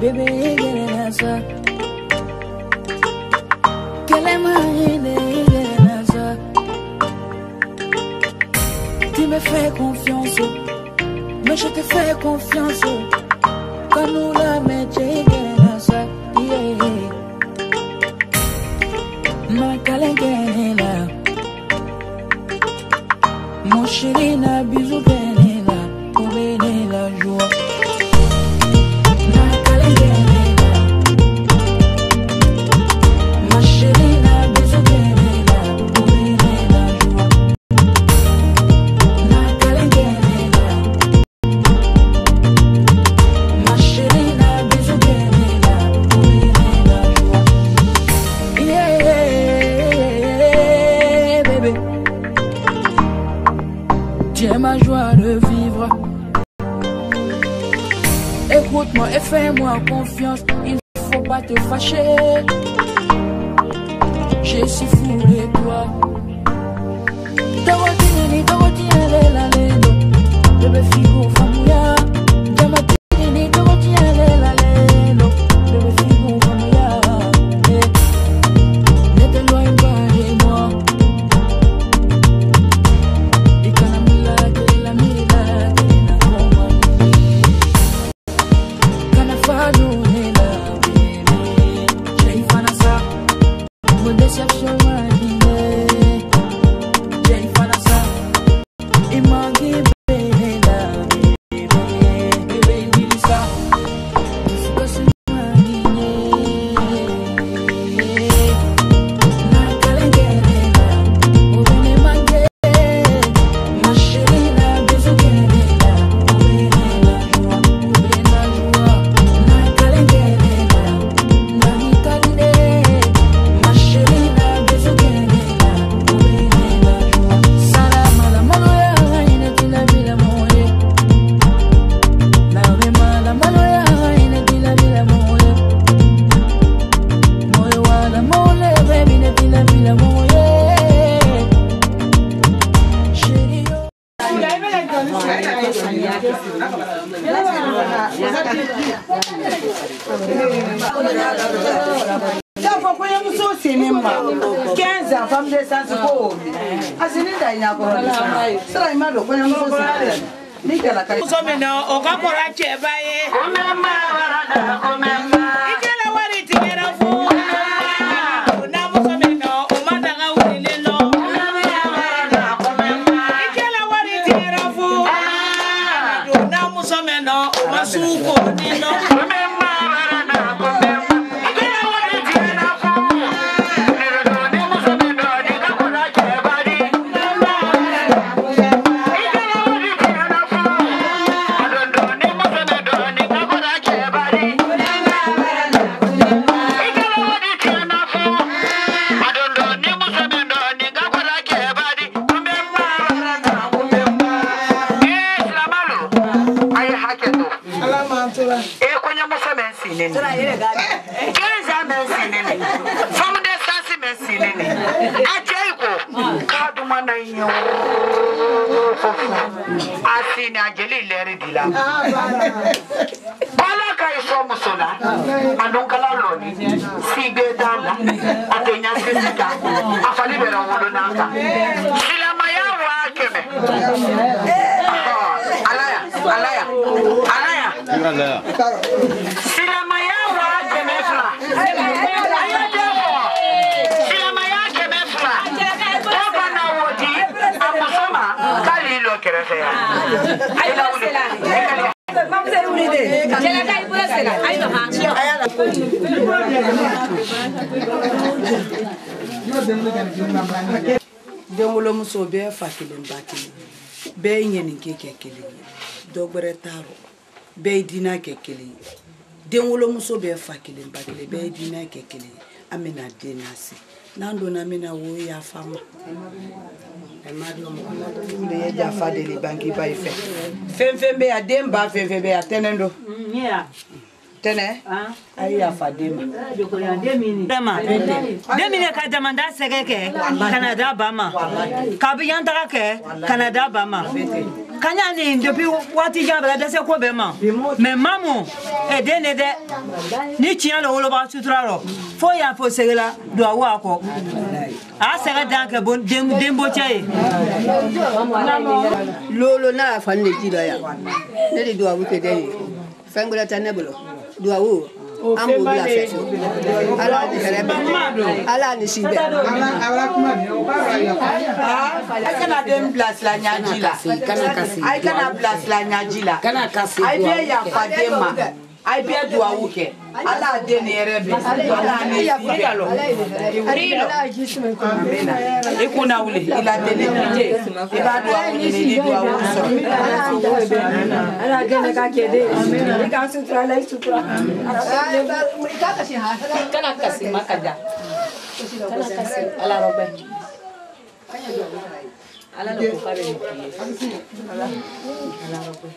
bébé Gerenasa. Quelle est ma Gerenasa? Tu me fais confiance, mais je te fais confiance. Quand nous la mettons Gerenasa, ma Kalengenela, mon chéri n'a bisou Benela, pour bénir la joie. Ma joie de vivre. Écoute-moi et fais-moi confiance. Il faut pas te fâcher. Je suis fou de toi. Dorothy, la lendo. Bébé figo famouya. Damatini, Dorothy, la lendo. Bébé figo famouya. Ne t'éloigne pas de moi. Dengolo muso be fakile mbakile be nyeni kekele dogbere taro be dina kekele dengolo muso be fakile mbakile be dina kekele amena denasi nando na mena wo ya fama emado mo de ya fa de li banki ba ife fembe ya demba fembe ya tenendo tene ai ya fadema joko ya demini demini ka demanda segeke Canada bama kabiyan daga ke Canada bama kanya ni depuis wati jabra dese ko be ma mais mamu e dene de ni tian le wolo ba sutraro fo ya fo segela do awa ko a sega danke bon dembo chaye lolo na fa ne jira ya ne di do awu ke de fengola tanebulo do awu ambo bla fe ala ni herebe ala ni sibe I kana dem place la nyajila I kana place la nyajila kana kasi I be ya fadema I be do awuke ala de ne herebe ala ni sibe rilo ikuna ule ila de ne je ila do awuke ni do awuso ala gene ka kede ni ka sutra la sutra kana kasi makaja kana kasi ala robe ala lo ko kare ni ala robe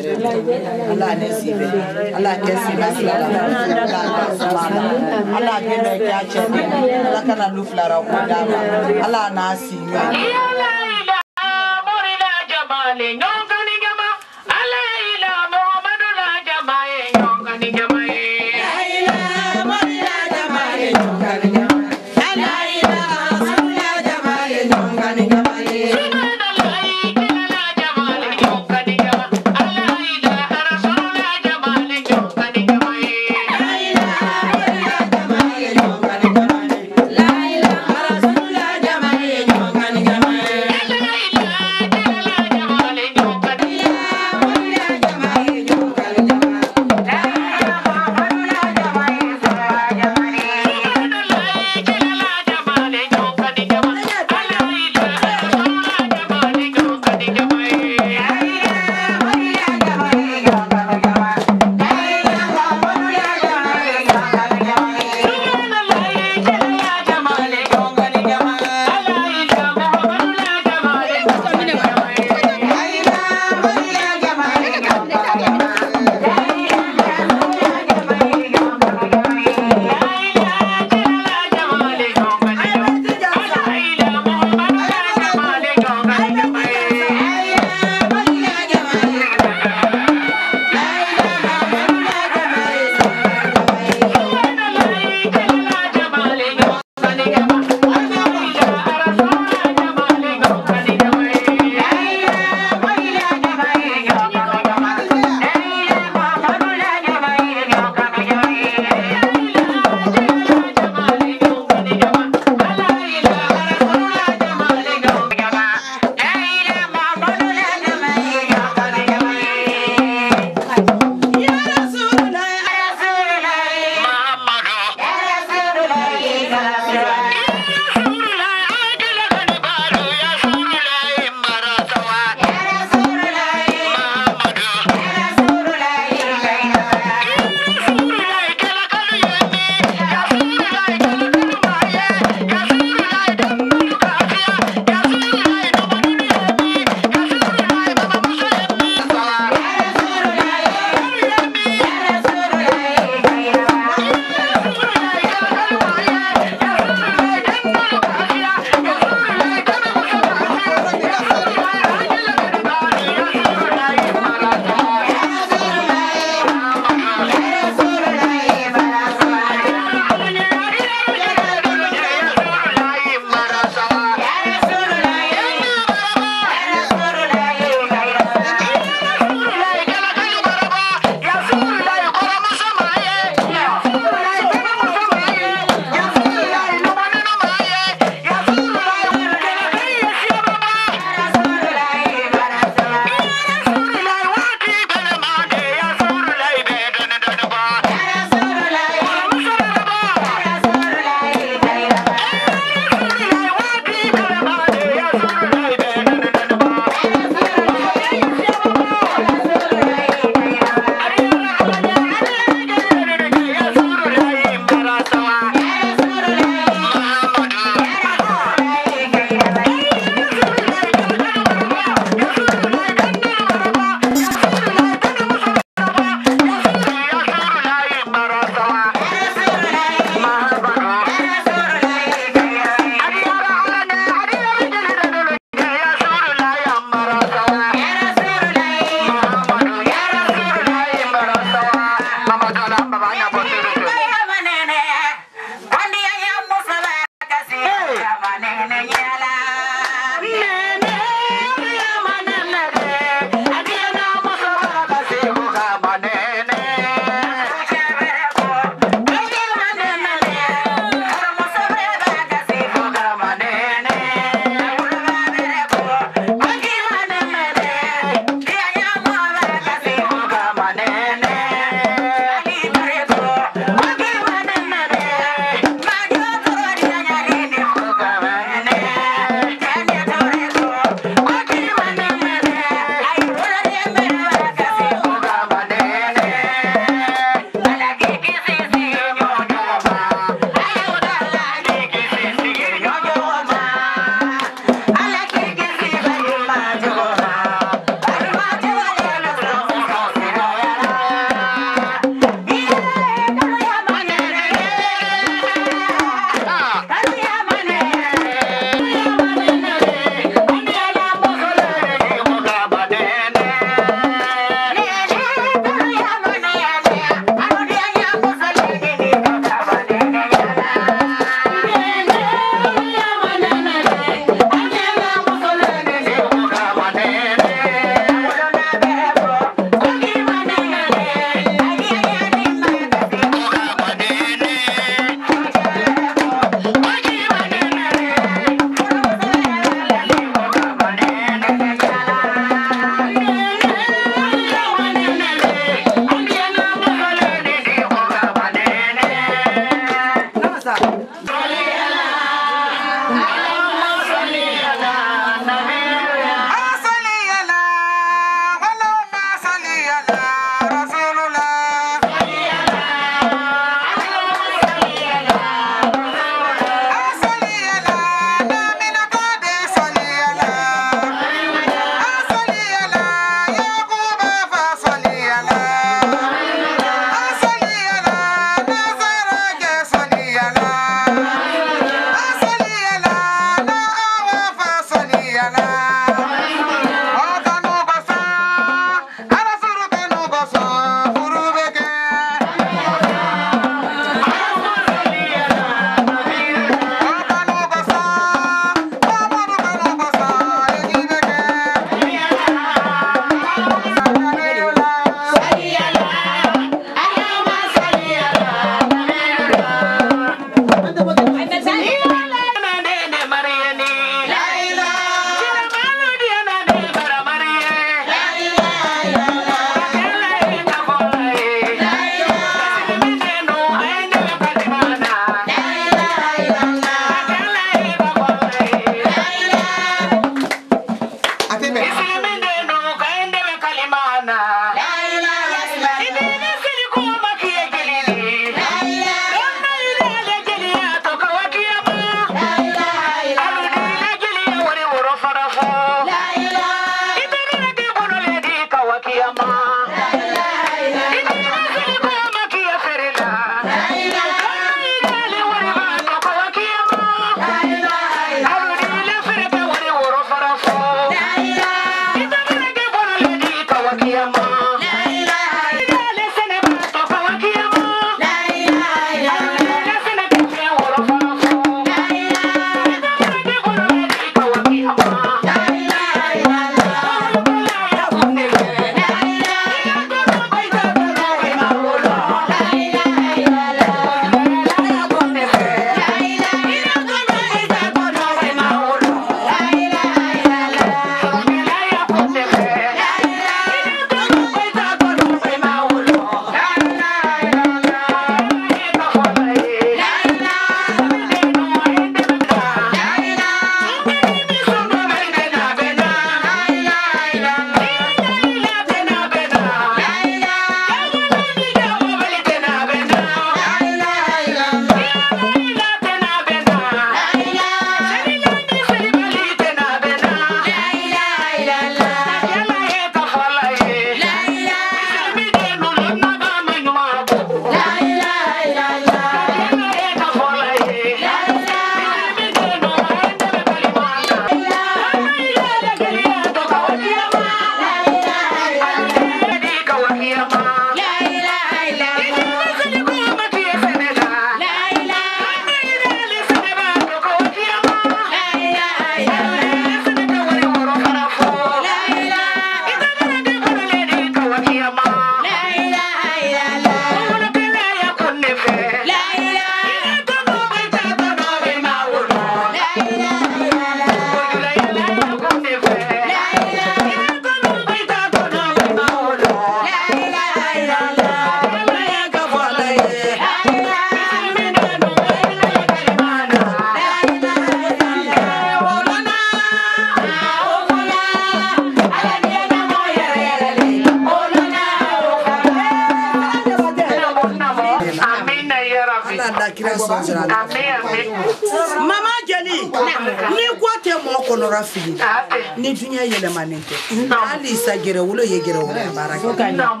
Mama Jeli, ni kwate mo konora fili. Ni dunya yele manente. Ali sagere wulo yegere wulo baraka.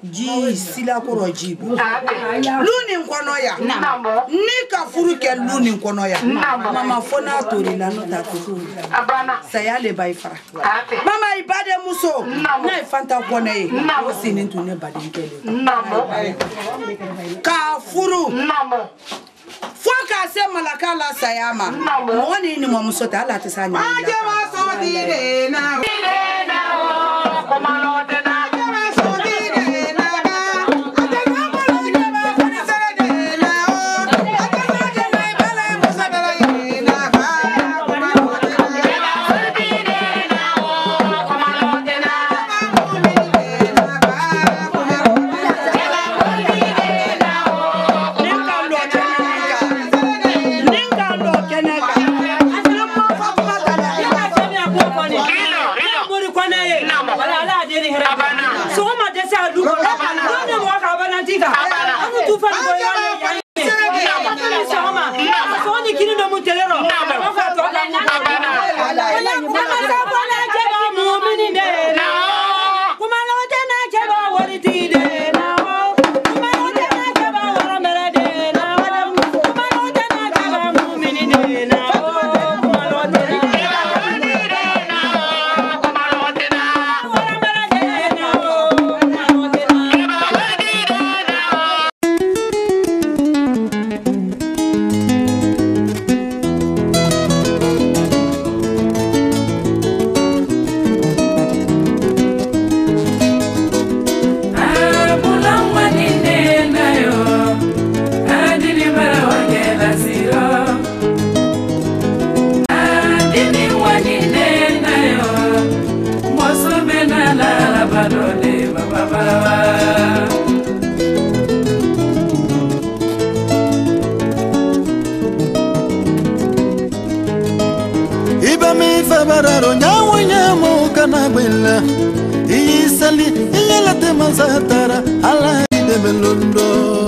Ji sila koro jibu. Luni nkono ya. Ni ka furu ke luni nkono ya. Mama fona tori la nota kutu. Saya le baifara. Mama ibade muso. Na ifanta kone ye. O sini tune badinkele. Ka furu. Foka se malaka la sayama. Mwani ni mwamusota ala tisanya. Aje waso dire na. Dire na o komalote na. Ibami fabararo nyawo nyamo kanabela Isali iyela temazatara ala de melondo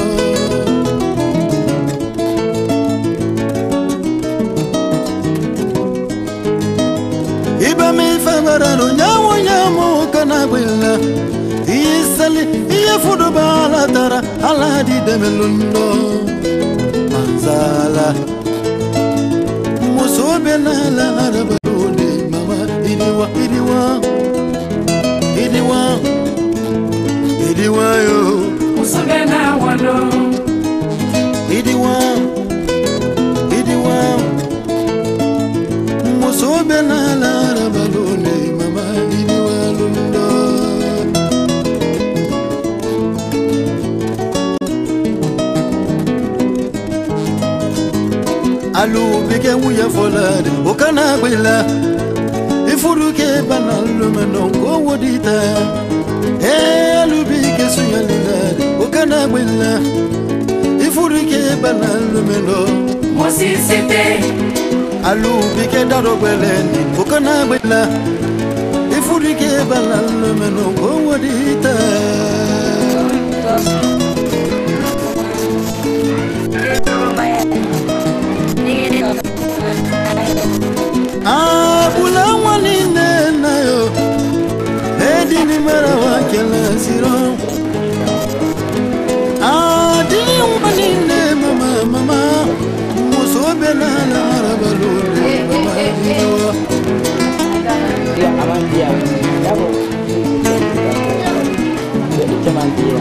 Ibami fabararo nyawo nyamo kanabela Isali iyefudo bala tara ala de melondo Manzala Musobena la arabalone mama idiwa yo Musobena wano idiwa Musobena la arabalone mama idiwa lundo Alu bige wuya folade okana gwila ifuruke banalu menongo wodita alu bige suyalilade okana gwila ifuruke banalu meno Mosisete alu bige daro gweleni okana gwila ifuruke banalu menongo wodita Bula wani nena yo Edi ni mara wakela siro Dini wani ne mama Muso bena la arabalone mama niwa Amandia Yabo Amandia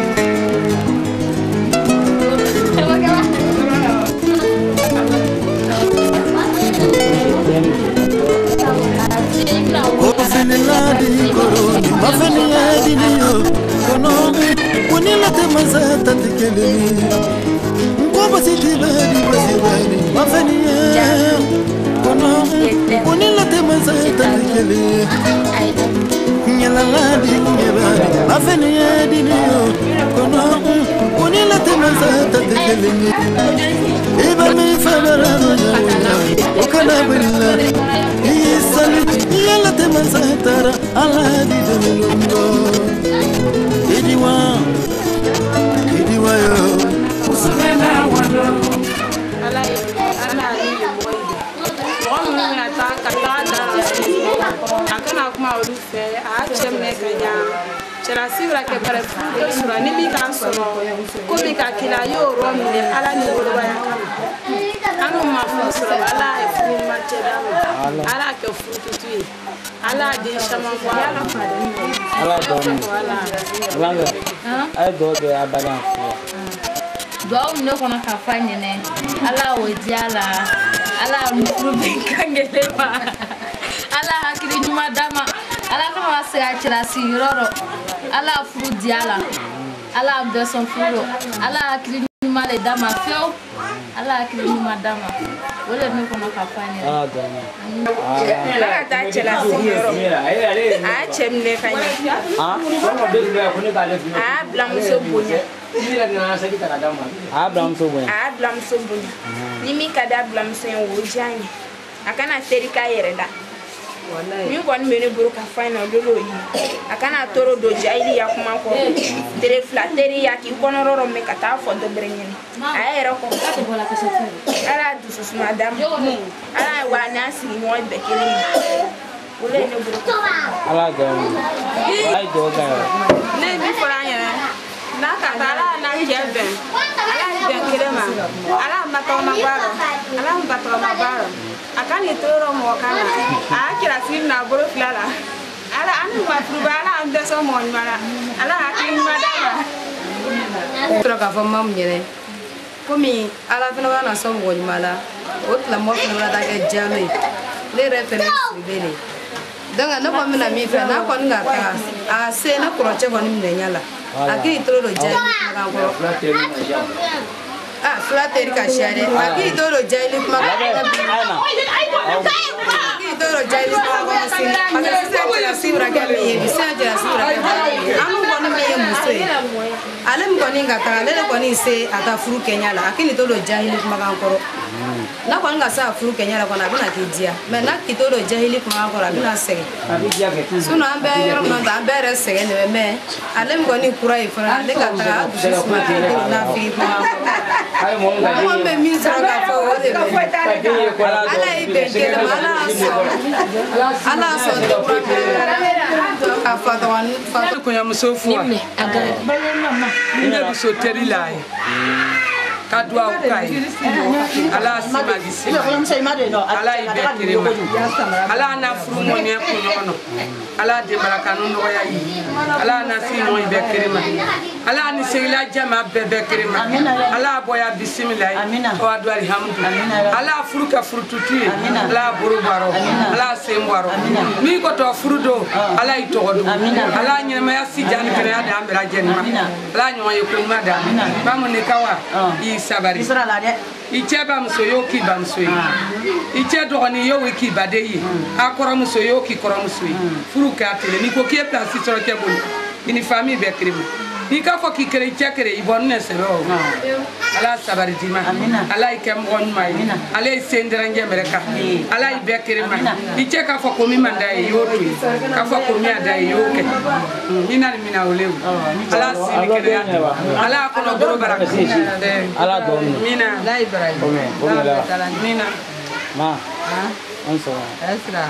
Ofiniladi koroni mafeniyadi niyo konomi Kunila temazata tikeleni Mkoba sitibadi basibani mafeniyadi konomi Kunila temazata tikeleni Nyalangadi nyebani mafeniyadi niyo konomi Kunila temazata tikeleni Ibami fabarano nyawo okana billa Isali yala temazatara ala di delundo Idiwa yo Musobena wano Ala ni na ta kata da akana kuma olu fe a chemme kanya chera sira ke pare fu sura ni bi kan soro ko bi ka kila yo ro mi ala ni ro ba ya anu ma fu sura ala e fu ma cheda ala ke fu tutu ala di shama bo ala fa de ni Ala do ai do ge abana Dua no kona kafanya ne ala wediala ala mfrubi kangele ba ala hakiri nyuma dama ala kama wasiga chira siroro ala frudiala ala abdeson furo ala hakiri nyuma le dama fio ala hakiri nyuma dama wole no kona kafanya ala do ala ta chira siroro a chemne kanya kono be ko ne kale fi a blam so bonya Abraham sobunya. Nimi kada Abraham so en wojani. Akana terika yereda. Mi kon mene buru ka final dolo yi. Akana toro do jaili ya kuma ko. Tere flateri ya ki kono roro me kata fo do brenyeni. Ayero ko. Ala du so madam. Ala wana si mo be kele. Ole ne buru. Ala ga. Ai do ga. Ne bi fora yera. Na katala na jebe ala ben kirema ala mbato mabaro ala mbato mabaro akani toro mo kana a kira sin na boro flala ala anu matruba ala ande so mo nyara ala hakin madama tro ka fo mam nyere komi ala fena na so mo nyala otla mo fena da ga jame le reference bele danga no ko mina mi fe na ko nga ka a se na kroche ko ni nyala Aki toro jai magango. Flateri kashare. Aki toro jai magango. Aki toro jai magango. ale mkoni ngata ale koni se ata furu Kenya la akini to do jahili kuma kan koro na koni ngasa furu Kenya la kona bina kidia me na kito do jahili kuma koro bina sege suno ambe yoro no da ambe re sege ne me ale mkoni kura ifra ale kata du suma na fi kuma mo me mi sara ka fo o de ala ibe ke ala so to ka fa do an fa ko ya musofu inde biso teri lai kadwa ukai ala sima gisima ala ibe kirema ala na furu mone kunono ala de barakanu no ya yi ala na sino ibe kirema ala ni segila jama bebe kirema ala boya bismillah wa adu alhamdu ala furu ka furu tutu ala buru baro ala sembaro mi ko to furu do ala itogodo ala nyema ya sijani kere ya da ambera jenma ala nyo ye ko mada bamu ne kawa sabari iche ba msoyo ki ba msoyi iche dogoni yo wiki badeyi akora msoyo ki kora msoyi furu ka tele ni ko ki place soro ke bol ini famille be krimi ni ka fo ki kere chekere ibon ne sero ala sabari dima ala ikem gon mai ala sendera ngemereka ala ibe krima iche ka fo ko mi manda yo tu ka fo ko mi ada yo ke mina olewu ala sini kere ala ko no boro baraka ala do mina la ibrahim mina ma onso esra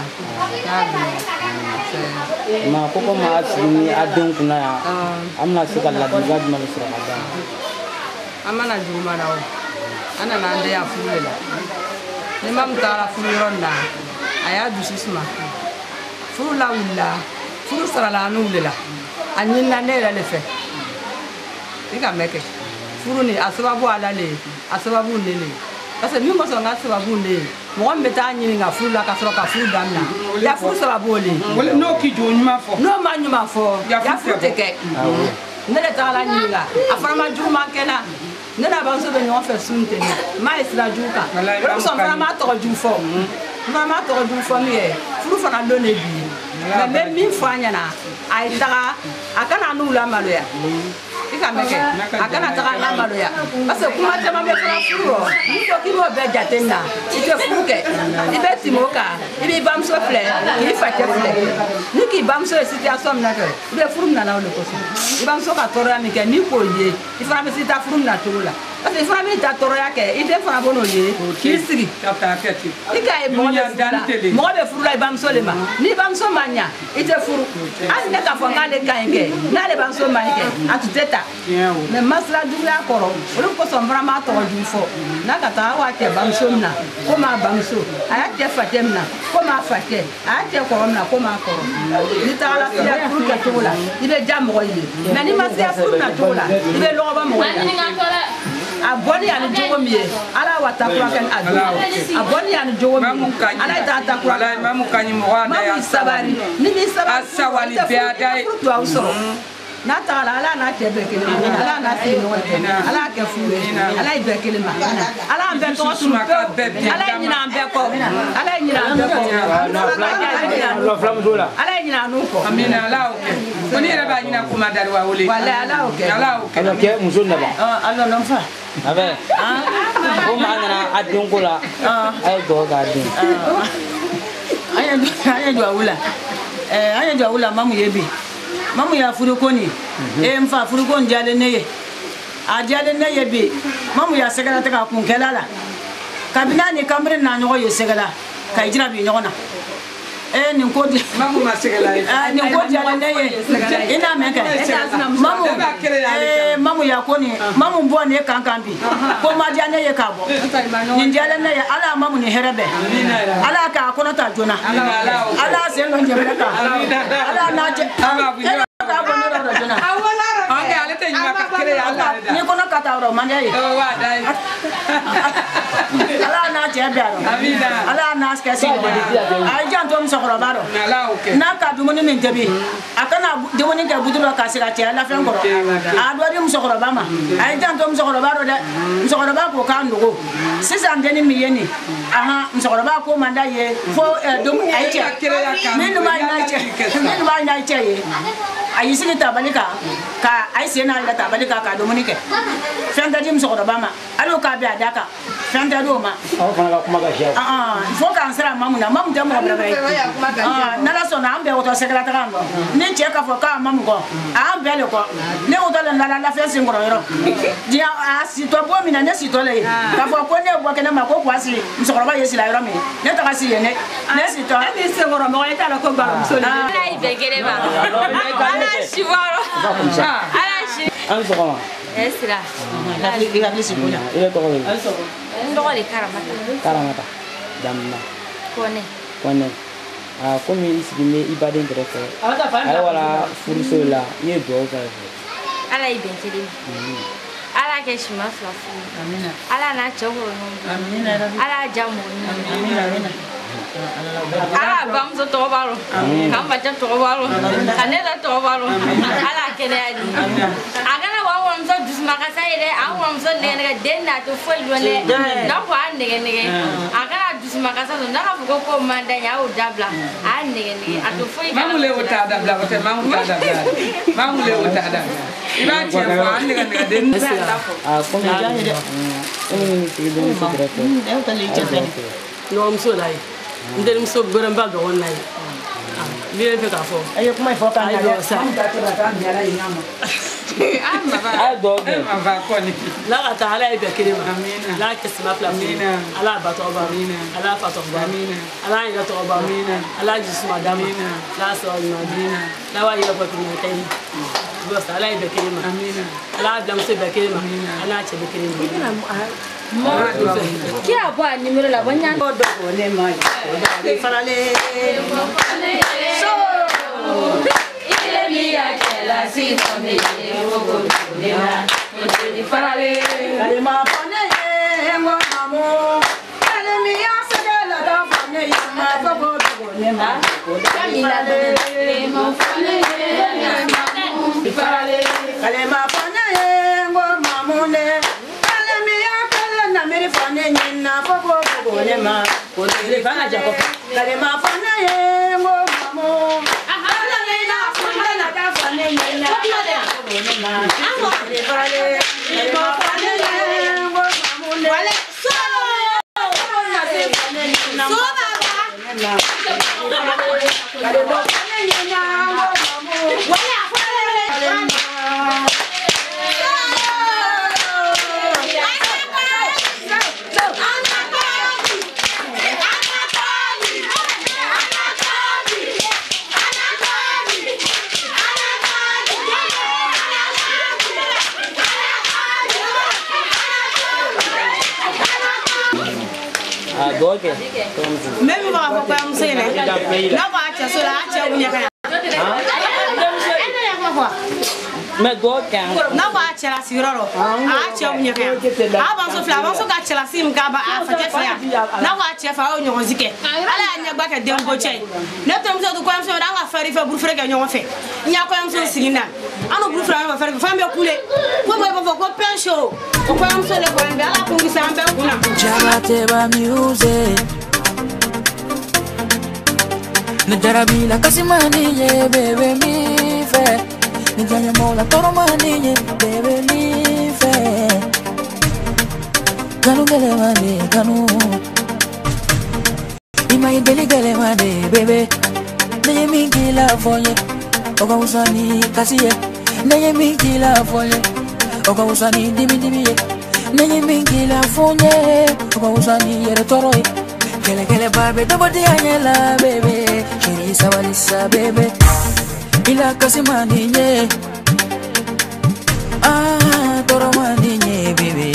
ma koko ma asini adon kuna ya amna sika la diga ma sura ada amana juma na ana na ande ya fulela ni mam tara fulronda aya du sisma furula willa furu sara la nu lela anyin na ne la le fe diga meke furu ni asababu ala le asababu nele parce que mi mo so nga sababu ne mo mbe ta nyi nga furu la ka soro ka furu damna ya furu sababu le no ki jo nyuma fo no ma nyuma fo ya furu teke ne le ta la nyi nga afama juma kena ne na ba so be nyo fe sunte ni ma isra juka ko so ma to ju fo ma to ju fo mi e furu fa na lo ne bi me mi fa nya na ai daga akana nu la malo ya ika meke akana taka na malo ya parce que kuma tema me fara furo ni ko ki mo be jatenna ite fuke ibe timoka ibe bamso fle ni fa ke fle ni ki bamso situation na ke ibe furum na na le ko si bamso ka toro mi ke ni ko ye ifara me sita furum na toro la parce que ifara me ta toro ya ke ite fara bono ye ki sigi kapta keti ika e mo be furu la bamso le ma ni bamso manya ite furu an ne ka fo ngale kanke na le bamso manya ke atuteta mais masla dula koro olu ko son vraiment to ju fo na ka ta wa te bamso na ko ma bamso aya te fatem na ko ma fate aya te ko na ko ma koro ni ta la fiya pour que to la ibe jam ko yi mais ni masya pour na to la ibe lo ba mo aboni ya jowo mi ala wata kwa kan adu aboni ya jowo mi ala ta ta kwa ala mamu kanyi mo wa na ya sabari ni mi sabari asawali be adai to ausoro na ta ala na te be kele ala na se no ala ke fure ala ibe kele ma ala ambe to su ala nyina ambe ko ala nyina ambe ko ala nyina nu ko amina ala o ke oni re ba nyina ko madari wa wole wala ala o ke ala ke muso na ba ala no fa abe o ma na adun ko la ay do ga din aya do awula aya do awula mamu yebi mamu ya furukoni mfa furukon jale neye a jale neye bi mamu ya segala ta ka kun kelala kabina ni kamre na nyogo yo segala ka ijira bi nyogona ni ko di mamu ma segala ni ko jale neye ina meka mamu mamu ya koni mamu mbo ne kankambi ko ma jale neye ka bo ni jale neye ala mamu ni herebe ala ka kono ta jona ala se lo njebe ka ala na je ni kono kata ro mande ye wa dai ala na je biaro ala na skesi ay janto mi sokoro baro na ka dumuni min tebi akana dumuni ke budulo ka sira ti ala fen koro a do di mi sokoro ba ma ay janto mi sokoro baro de mi sokoro ba ko ka ndugo sisan deni mi yeni aha mi sokoro ba ko manda ye fo dum ay ti min ma ina ti ye ay sigi tabalika ka ay sena ila tabalika ka dumuni ke fen da di mi sokoro ba ma alo ka bi adaka fen da do ma fo ka ansara mamu na mamu te mo bra na la sona ambe o to secrétaire ando ni che ka fo ka mamu ko ambe le ko ne o to la fe sin ngoro yoro dia asi to bo mi na ne si to le ka fo ko ne bo ke na ma ko kwasi msokoro ba yesi la yoro mi ne to ka si ye ne si to ni se ngoro mo eta la ko ba so ni ai be gere ba ala shivaro ala shi an so kama esira la li si bunya ile to ko ndo le karamata damna kone komi isigime ibaden kɛrɛfɛ ala wala furuso la ni ye duwawu kɛ ala y'i bɛn kelen ala kɛ sima fila furu ala n'a cɛ hɔrɔn ɲɔgɔn ala ja mɔgɔ ɲuman ala bamuso tɔgɔ b'a rɔ k'an baca tɔgɔ b'a rɔ ka ne yɛrɛ tɔgɔ b'a rɔ ala kɛnɛya di a kana bɔ waramuso dusumakasa ye dɛ an waramuso nɛgɛnɛgɛ den n'a tɛ foyi dɔn dɛ n'a fɔ a nɛgɛnɛgɛ a kana dusumakasa dɔn n'a ka fɔ ko man da ye a y'o dabila a y'a nɛgɛnɛgɛ a tɛ foyi kɛ mamule o t'a dabila o tɛ mamule t'a dabila mamule o t'a dabila i b'a tiɲɛ fɔ a nɛgɛnɛgɛ den bɛ se ka fɔ komi ni sigi den muso kɛrɛfɛ ɲɔgɔnmuso la ye n terimuso bɛrɛnba dɔgɔnin na ye n bɛ fɛ k'a fɔ a ye kuma fɔ k'a ɲɛ sa la ka taa ala ye bɛɛ kelen ma ala kɛ sima fila furu ala ba tɔgɔ ba ala fa tɔgɔ ba ala yɛrɛ tɔgɔ ba ala jisuma d'a ma ala sɔrɔ ɲuman ala b'a yɛrɛ bɔ tuma kɛ ye ala ye bɛɛ kelen ma ala y'a bila muso bɛɛ kelen ma ala y'a cɛ bɛɛ kelen ma kira bɔ a numéro la bɔ n y'a dɔn ne ma ye farale so ile mi ya kɛla si tɔmi ye o ko ne la o tɛ farale ale ma fɔ ne ye n ko mamu ale mi ya sɛgɛ la da fɔ ne ye ma fɔ ko dogo ne ma o tɛ farale ma fɔ ne ye mamu farale ale ma fɔ ne ye n ko mamu ne ale mi ya kɛla na mi fɔ ne ye na fɔ ko dogo ne ma o tɛ farale ale ma fɔ ne ye n ko mamu. Même on va pas me dire, là va acheter cela, acheter une rien. Mais go kan na ba chela siroro a che unye kan a ba so fla ba so ka chela sim ka ba a fa te fa na wa che fa o nyon zike ala anya gba ka dem go che na to mso do ko am so da wa fari fa buru fere ka nyon fe nya ko am so sigina ano buru fere ba fere fa mbe kule ko ba ko pensho ko am so le ko mbe ala ko ngi sa mbe kuna Chabate ba music na jarabila kasimani ye bebe mi fe ni janya mola toro mani ye bebe mi fe kanu gele mani kanu ima ideli gele mani bebe neye mi kila foye oka usani kasiye neye mi kila foye oka usani dimi ye neye mi kila foye oka usani yere toro ye kele babe dobodi anyela bebe shiri sabalisa bebe ila kasimani nye toro mani nye bebe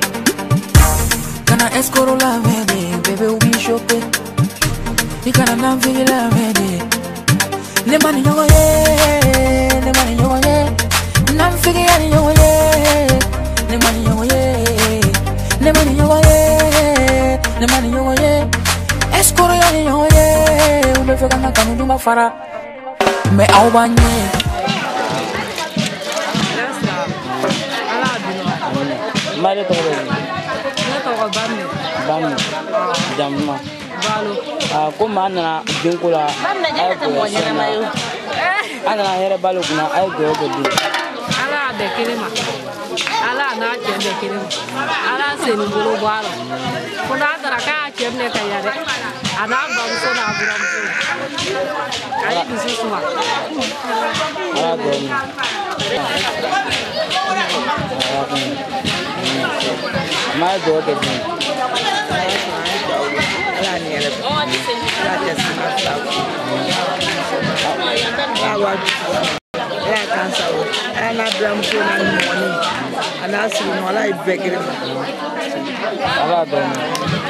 kana eskoro la mede bebe ubi shope ikana namfigi la mede le mani nyongo ye namfigi yani nyongo ye fɛ ka n ka kanu duma fara mɛ aw b'an ɲɛ Mari tɔgɔ bɛ yen. Ne tɔgɔ Bamu. Bamu. Jamuma. Balo. Ko maa nana denko la. Bamu na jɛ tɛ mɔgɔ ɲɛnama ye. A nana hɛrɛ balo kunna a ye dugawu kɛ den. Ala y'a bɛɛ kelen ma. Ala n'a cɛ bɛɛ kelen ma. Ala sen bolo bɔ a la. Ko n'a taara k'a y'a cɛ minɛ ka ɲa dɛ. A n'a bamuso n'a buramuso. A ye dusu suma. Ala dugawu minɛ. Maa ye dugawu kɛ den. Ala ni yɛrɛ ala tɛ suma fila ala y'a kan sago ala n'a buramuso n'a ɲɔgɔnni a n'a sigiɲɔgɔn ala ye bɛɛ kelen ma Ala dugawu minɛ.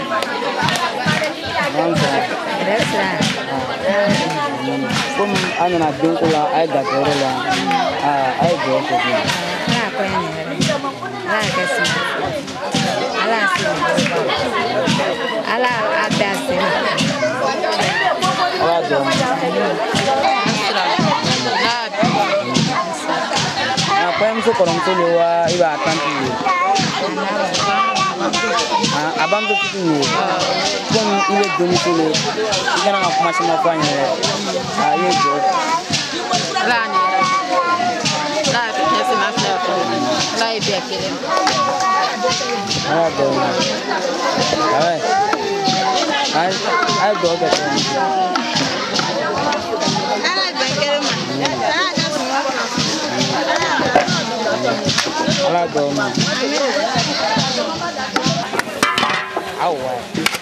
Komi a nana denko la a ye garijɛgɛ la a ye dugawu kɛ den. Ala ko ye nin yɛrɛ ala y'a kɛ sini ala y'a sini ala a bɛɛ a sen Ala dugawu minɛ. Kɔɲɔmuso kɔrɔmuso le wa i b'a tanti ye. A bamuso fitini ye. Komi i bɛ denmuso le i kana ka kuma caman fɔ a ɲɛna dɛ. I ye dugawu kɛ. ala y'a nin yɛrɛ ala y'a kɛ sima fila ye ala ye bɛɛ kelen Ala dugawu minɛ. A ye dugawu kɛ cogo min. ala ye bɛɛ kelen ma Ala dugawu minɛ. Awa.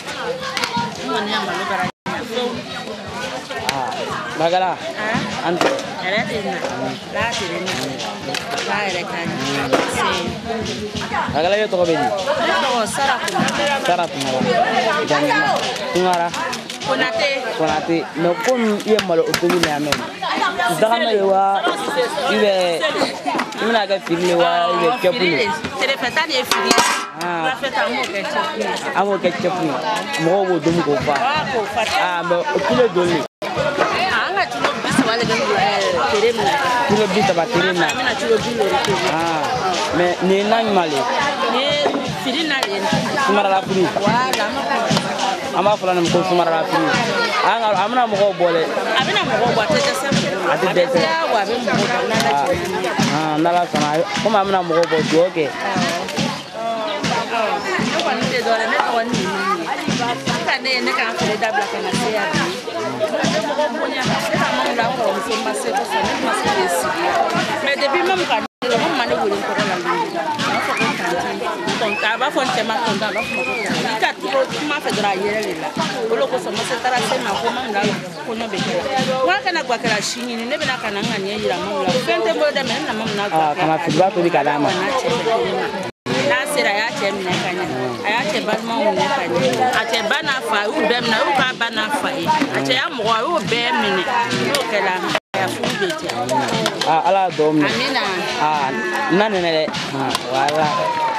Magala. Ante. yɛrɛ tɛ na ala tɛ na ala yɛrɛ ka ɲɛ Magala ye tɔgɔ bɛ di? ne tɔgɔ Sara Kunara. Sara Kunara. Kunara. Konate. Konate. Mais komi i ye malo o tobi mɛ yan mɛ. Dagama ye wa i bɛna kɛ fili ye wa i bɛ kɛpu ye? Terefɛta de ye fili ye. Wulafɛta an b'o kɛ cɛpu ye. An b'o kɛ cɛpu ye. Mɔgɔw b'o dun k'o fa. K'o fa. Mais o kilo joli de? An ka kilo 30 de bɛ tere min na. Kilo 30 tere min na. An bɛna kilo 50 tobi. Mais nin ye na ɲuman le. Ni ye fili na de ye. Sumarala fili. Wala an b'a fɔla nin ko sumarala fili. An bɛna mɔgɔw bɔ dɛ. A bɛna mɔgɔw bɔ a tɛ dɛsɛ mɔgɔw. A tɛ dɛsɛ. Wa a bɛ mɔgɔw bɔ n'ala cɛ. N'ala sɔnna komi an bɛna mɔgɔw bɔ dugawu kɛ. Ne kɔni tɛ dɔ wɛrɛ ne tɔgɔ ni Nini ye. Ka ne ye ne k'an feere dabila ka na se yan bi. Ne mɔgɔ bonya ne ka mamu la kɔrɔmuso ma se kosɛbɛ ne ma se k'e sigi mais depuis mamu ka ne la mamu ma ne wele n kɔrɔ la n b'a fɔ ko tanti a b'a fɔ n cɛ ma tonton a b'a fɔ ko tanti i ka to kuma fɛ dɔrɔn a yɛrɛ de la o de kosɔn ma se taara se ma ko mamu la kɔɲɔ bɛ kɛ n k'a kana gwakɛra si ɲini ne bɛna ka na n ka ɲɛ yira mamu la fɛn tɛ n bolo dɛ mais ne na mamu na gwakɛra kana filiba tobi ka d'a ma. n'a sera a y'a cɛ minɛ ka ɲɛ a y'a cɛ balimaw minɛ ka ɲɛ a cɛ ba n'a fa a y'u bɛɛ minɛ a y'u k'a ba n'a fa ye a cɛ y'a mɔgɔ a y'u bɛɛ minɛ n'o kɛra a furu bɛ diya. Ala y'a dɔw minɛ. Amina. Na nɛnɛ dɛ. Wala.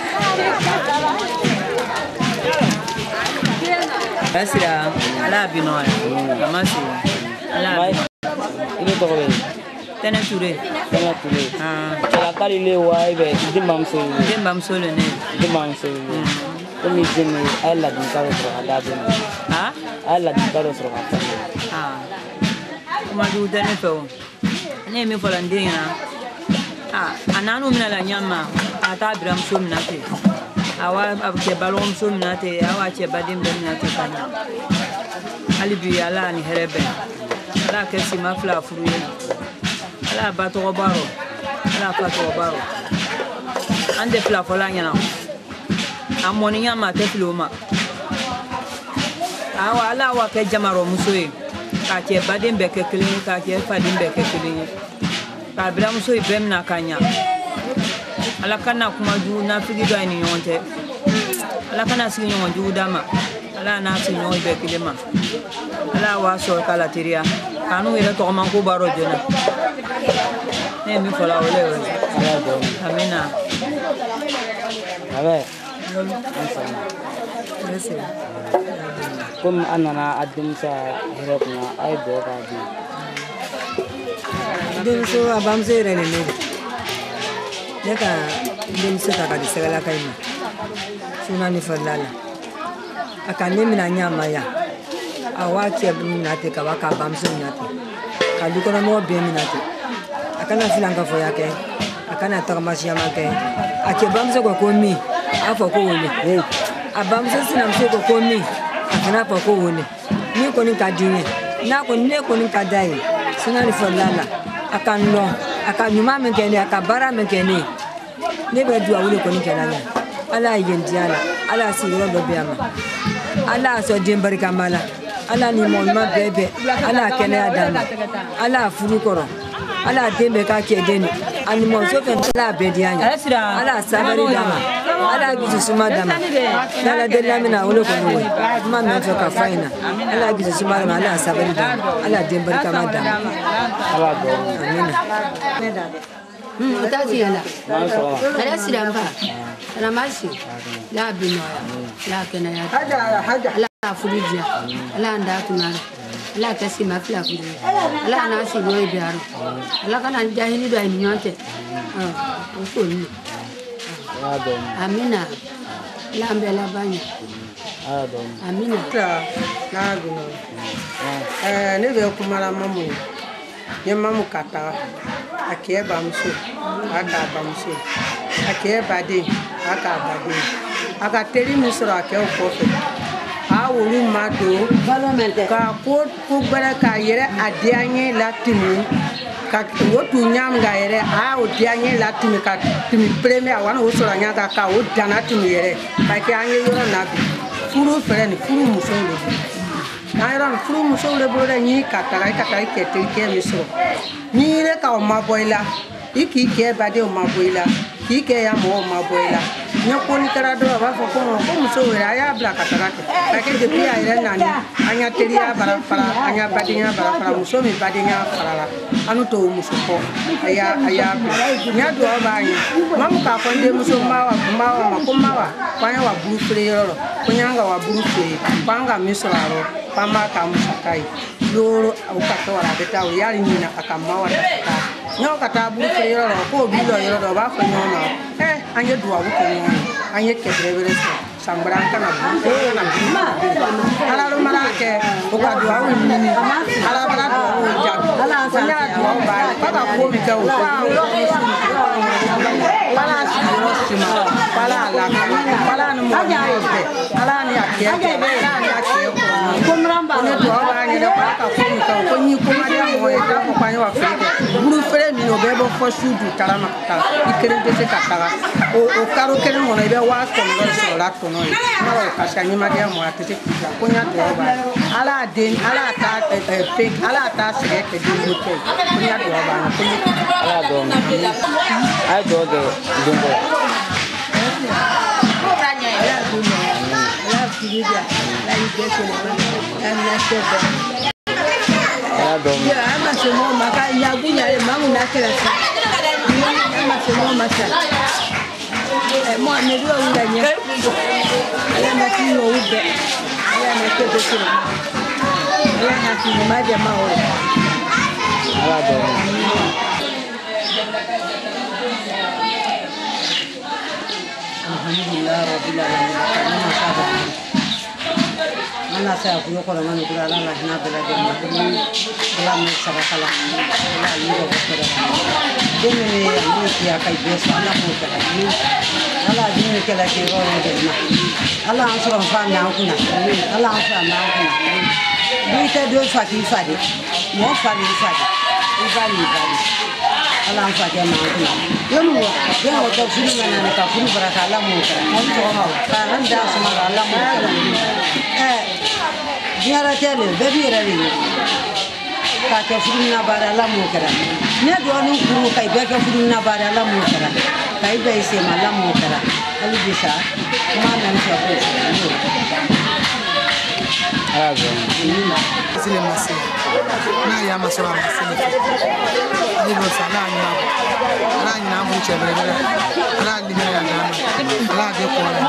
Basira ala bi nɔgɔya a ma se ala bi. I bɛ tɔgɔ bɛ yen. Tɛnɛ Ture. Tɛnɛ Ture. Cɛlakali le wa i bɛ denbamuso ye. Denbamuso le ne. Denbamuso ye. Komi den ye a ye ladilikan dɔ sɔrɔ ka d'a den ma. A ye ladilikan dɔ sɔrɔ ka fɔ den ma. Kuma jugu tɛ ne fɛ o. Ne ye min fɔ la n den ɲɛna. A naaniw mina la ɲama a t'a biramuso mina ten. Awa a bɛ cɛ balimamuso mina ten awa cɛ baden bɛɛ mina ten ka ɲa. Hali bi ala y'a ni hɛrɛ bɛn. Ala y'a kɛ sima fila furu ye. Ala y'a ba tɔgɔ b'a rɔ. Ala y'a fa tɔgɔ b'a rɔ. An tɛ fila fɔla ɲɛna. A mɔni ɲama a tɛ fili o ma. Awa ala y'a kɛ jamarɔmuso ye. K'a cɛ baden bɛɛ kɛ kelen ye k'a cɛ faden bɛɛ kɛ kelen ye. K'a biramuso ye bɛɛ mina ka ɲa. Ala kana kuma jugu nafigi dɔ ye ni ɲɔgɔn cɛ. Ala kana sigi ɲɔgɔn jugu d'a ma. Ala n'a sigi ɲɔgɔn bɛɛ kelen ma. Ala y'a sɔrɔ k'a la teriya. K'a n'u yɛrɛ tɔgɔman ko b'a rɔ joona. Ne ye min fɔ la o le ye. Amina. A bɛ. Comme anana adumsa herekna ay do ka di. Dumso abamse rene ne. Neka dumso ta ka di segala kaima. Suna ni falala. Akane mina nyama ya. Awa ke minate ka waka bamse minate. Kaliko na mo be minate. Akana filanga fo yake. Akana takamasi yamake. Ake bamse ko komi. Afo ko wole. Abamse sina mse ko komi. Akana pa ko wole. Ni ko ni kadine. Na ko ne ko ni kadai. Suna ni falala. Akanlo. Akanyuma menkene akabara menkene. Ne be duwa wole ko ni kenanya. Ala yendiala. Ala siro do biama. Ala so dimbari kamala. Ala ni monma bebe. Ala kene adama. Ala furu koro. Ala dembe ka kedeni. Ani mo so fe ala bedianya. Ala sabari dama. Ala gizu suma dama. Ala de lamina wole ko no. Ma me fe ka faina. Ala gizu suma dama ala sabari dama. Ala dimbari kamala dama. Ala do. Amina. Otasi ala. Ala sidamba. Ala masi. La binoya. La kenaya. Ala fulija. Ala anda kunala. Ala kasi mafia kuli. Ala nasi boy biaro. Ala kana jahili do ay nyonte. Usoni. Amina. Lambe la banya. Amina. Na guno. Ne be kumara mamu. Ye mamu kata. Akie bamso. Aka bamso. Akie bade. Aka bade. Aka teri musoro ake okofe. Awulu mado ka ko gbara ka yere adianye latimi ka wotu nyam ga yere a o dianye latimi ka timi premier wana o sora nya ka o dana timi yere ka ke anye yoro na bi furu fere ni furu muso le na yoro furu muso le bo re ni ka ta ke te ke mi so ni re ka o ma boila iki ke ba de o ma boila ki ke ya mo ma boila nyakoni kara do ba fo ko muso we aya bla katarake ake de pia ire nani anya teria bara para anya badinya bara para muso mi badinya para anu to muso ko aya nya do ba anya mamu ka ko de muso mawa ko mawa kwanya wa buru fere yoro kunyanga wa buru fere panga misolaro pama ka musakai loro au ka to ra beta o yari ni na akamawa ta nyo kata buru fere yoro ko bi do yoro ba fo nyono anya duwa ko anya kedrevere sambrang kana ala lo marake o ka duwa o ni ala bara do o ja anya duwa ba ka ko mi ka o ala si ro sima ala la ala no mo ala ni akia ala ni akia ko mramba ni duwa ba ni da ka ko mi ka ko ni ko ma dia mo e ta ko pa ni wa fere buru fere mi no be bo fo shudu tarama ta ikere de se ka ta o karo kere mo na be wa ko no so la to no mara ka sha ni ma dia mo atete ko nya do ba ala den ala ta fake ala ta se ke de mo ko nya do ba ko ni ala do ai do de dumbo ko ra nya ya do no la filia la ide ko na na se be ya ama se mo maka ya gunya le mamu na kela sa ama se mo masa mo me do ula nya ala na ti no ube ala na ke do kila ala na ti ma ja ma o ala do alhamdulillah rabbil alamin ana sa ku ko la manu kula la na bela de ma ala me sara kala ala ni do ko da de me ni ya kai be sa ala ko ta ni ala di ni kala ke ro de ma ala an so fa na ku na ala an fa na ku na ni te do fa ki fa de mo fa ni fa de fa ni ala an fa ke ma ku na yo no de ho to furu na ka furu bara kala mo ka mo to ha ka nan da so ma ala mo ka diara tele bebi rali ka ke furu na bara la mo kara ne do anu kuru kai be ke furu na bara la mo kara kai be se ma la mo kara ali bisa ma nan so ko Sile masi. Na ya masora masile. Ni bo sala ni ma. Ala ni na bu chebere. Ala ni me ya na. Ala de ko la.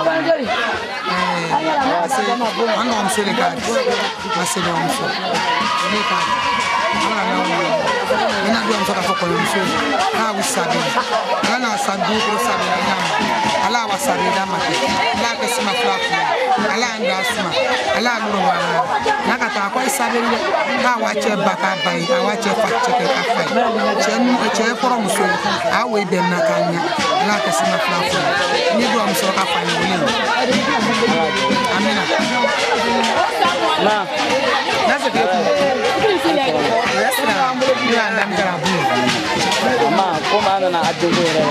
Ano am sile ka. Masile am so. Ni ka. Ala na o. Ina do am so ka ko am so. Ha wi sabi. Ala na sabi ko sabi na nyama. Ala wa sabi da ma. Ala ka sima flafu. Ala anda asma. Ala nuru wa. Nakata kwa isabelle ka wache baka bai awache fache ke afai che from so awe dem nakanya la ka sima flafu ni do am so ka fa ni amina na se ke ya ndam karabu ma ko ma na adungo re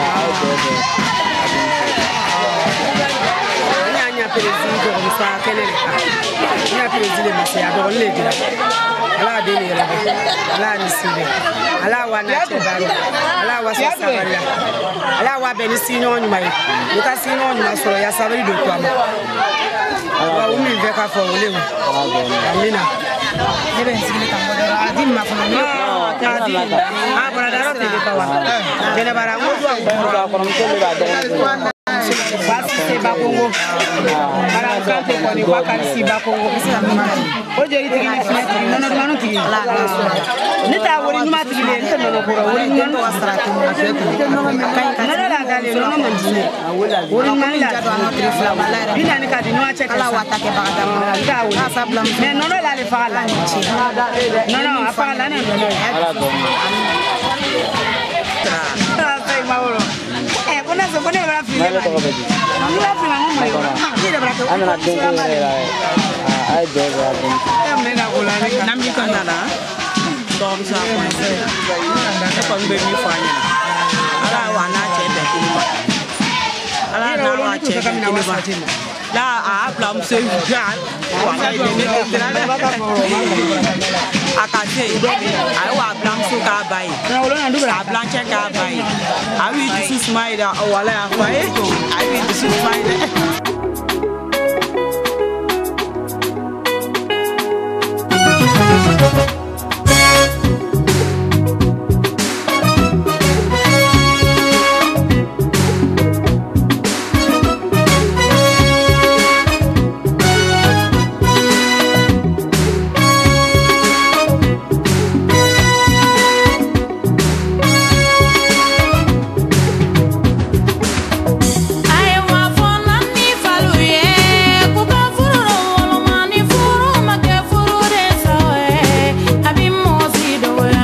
Presidente comme ça quel est le président c'est à dans les gars ala de ni ala ni sibe ala wa na chebari ala wa sabala ala wa be ni sinyo nyuma yi ni ka sinyo nyuma so ya sabari do to ama wa umi ve ka fo ole wo amina ni be sibe ka mo dara adin ma fo no ta di a bora daro te de bawa de bara mo do a ko mo le ba de Basi bakongo bara kante ko ni wakati bakongo o jeri tigi ni fina tigi nono manu tigi ni ta wori nyuma tigi le ni nono ko wori non to wasratu mo fetu nono la dale nono man dine wori man la do no tri fla mala bina ni ka di no ache kala wata ke bagada mo ta wori sablam me nono la le fa la ni chi nono apa la ne nono ala do ta sai mauro Kona so kone bara fili. Mala to baji. Mala fili ngamo mai. Ni da bara to. Ana do ko era. Ai do ga do. Me na kula ni nam bi kan na. Dom sa ko. Anda ka pang be mi fanya. Ala wa na che be ti ma. Ala na wa che be ti ma. La a blam se ga. Wa ga ni ni tra da ba ka mo. Akate ai wa blam su ka bai. Na ulo na du bra blam che ka bai. Awi disu smile o wala afa e. Awi disu smile. The way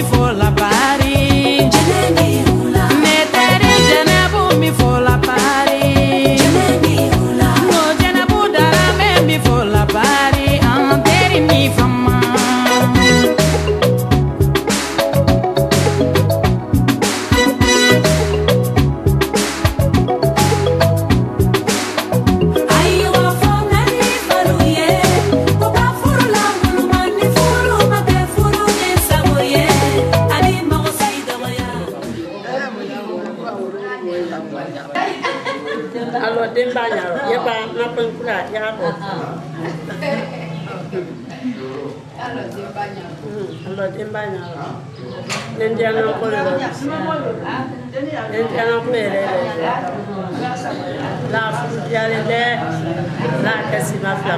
mi for la pari. Metere jenebu mi for la pari. No jenebu dara me mi for la pari. Anteri mi fama. Alo demba nyaro ye ba na pen kula ya ko alo demba nyaro nende ana ko le nende ana ko le la fu ya le la kasi ma fla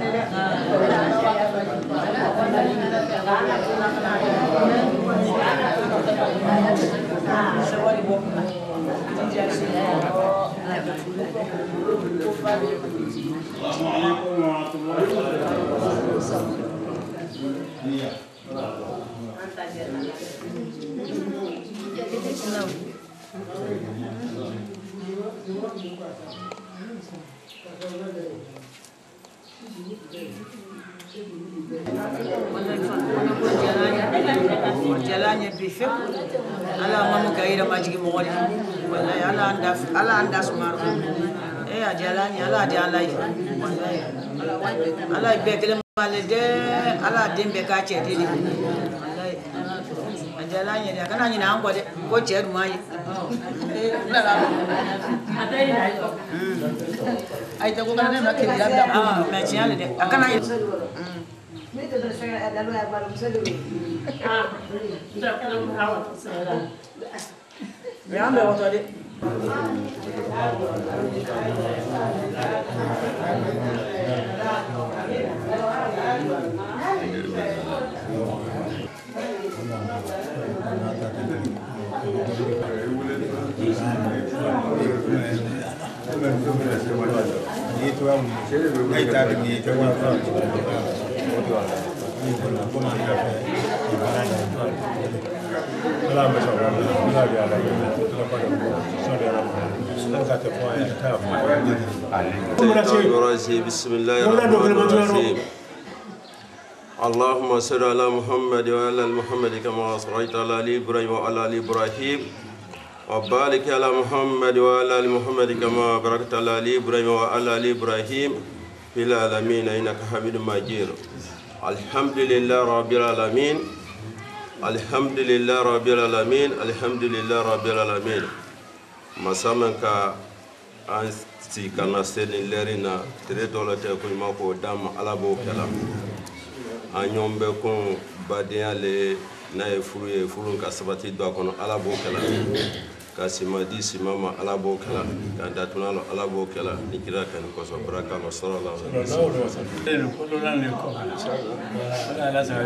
Jalannya bifek, ala mamu kaira majigi mori, wallahi ala anda sumar, jalannya ala jalai, wallahi ala bekele malede, ala dembe kace didi, wallahi jalannya dia kan hanya nangko de, ko cer mai, ay tago kan ne makin dia macam ada de, akan hanya ya ambil waktu adik. بسم الله الرحمن الرحيم اللهم صل على محمد وعلى ال محمد كما صليت على ال ابراهيم وعلى ال ابراهيم وبارك على محمد وعلى ال محمد كما باركت على ال ابراهيم وعلى ال ابراهيم في العالمين انك حميد مجيد الحمد لله رب العالمين الحمد لله رب العالمين الحمد لله رب العالمين masamaka ansi kana selin lerina tredola te ko mako dam alabo kala anyombe ko badiale na e furun ka sabati do kono alabo kala kasima di simama alabo kala kanda tunalo alabo kala nikira kan ko so baraka no sallallahu alaihi wasallam ko do nan ko ala sa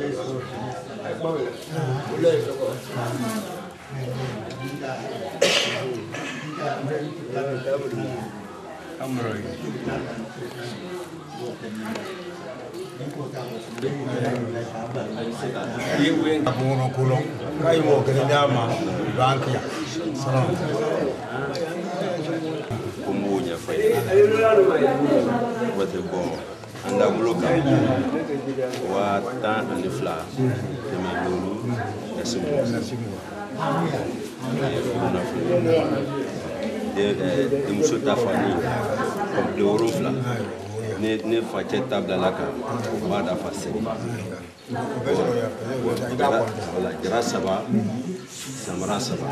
Ibu kapungo kulo, kai mo kerjama bankia. Salam. Kumbunya fai. Wate bo anda buloka. Wa tan anifla. Kema lulu nasimu. De muso ta fani komple orofla ne fache tabla laka bada faseni wala jara saba samara saba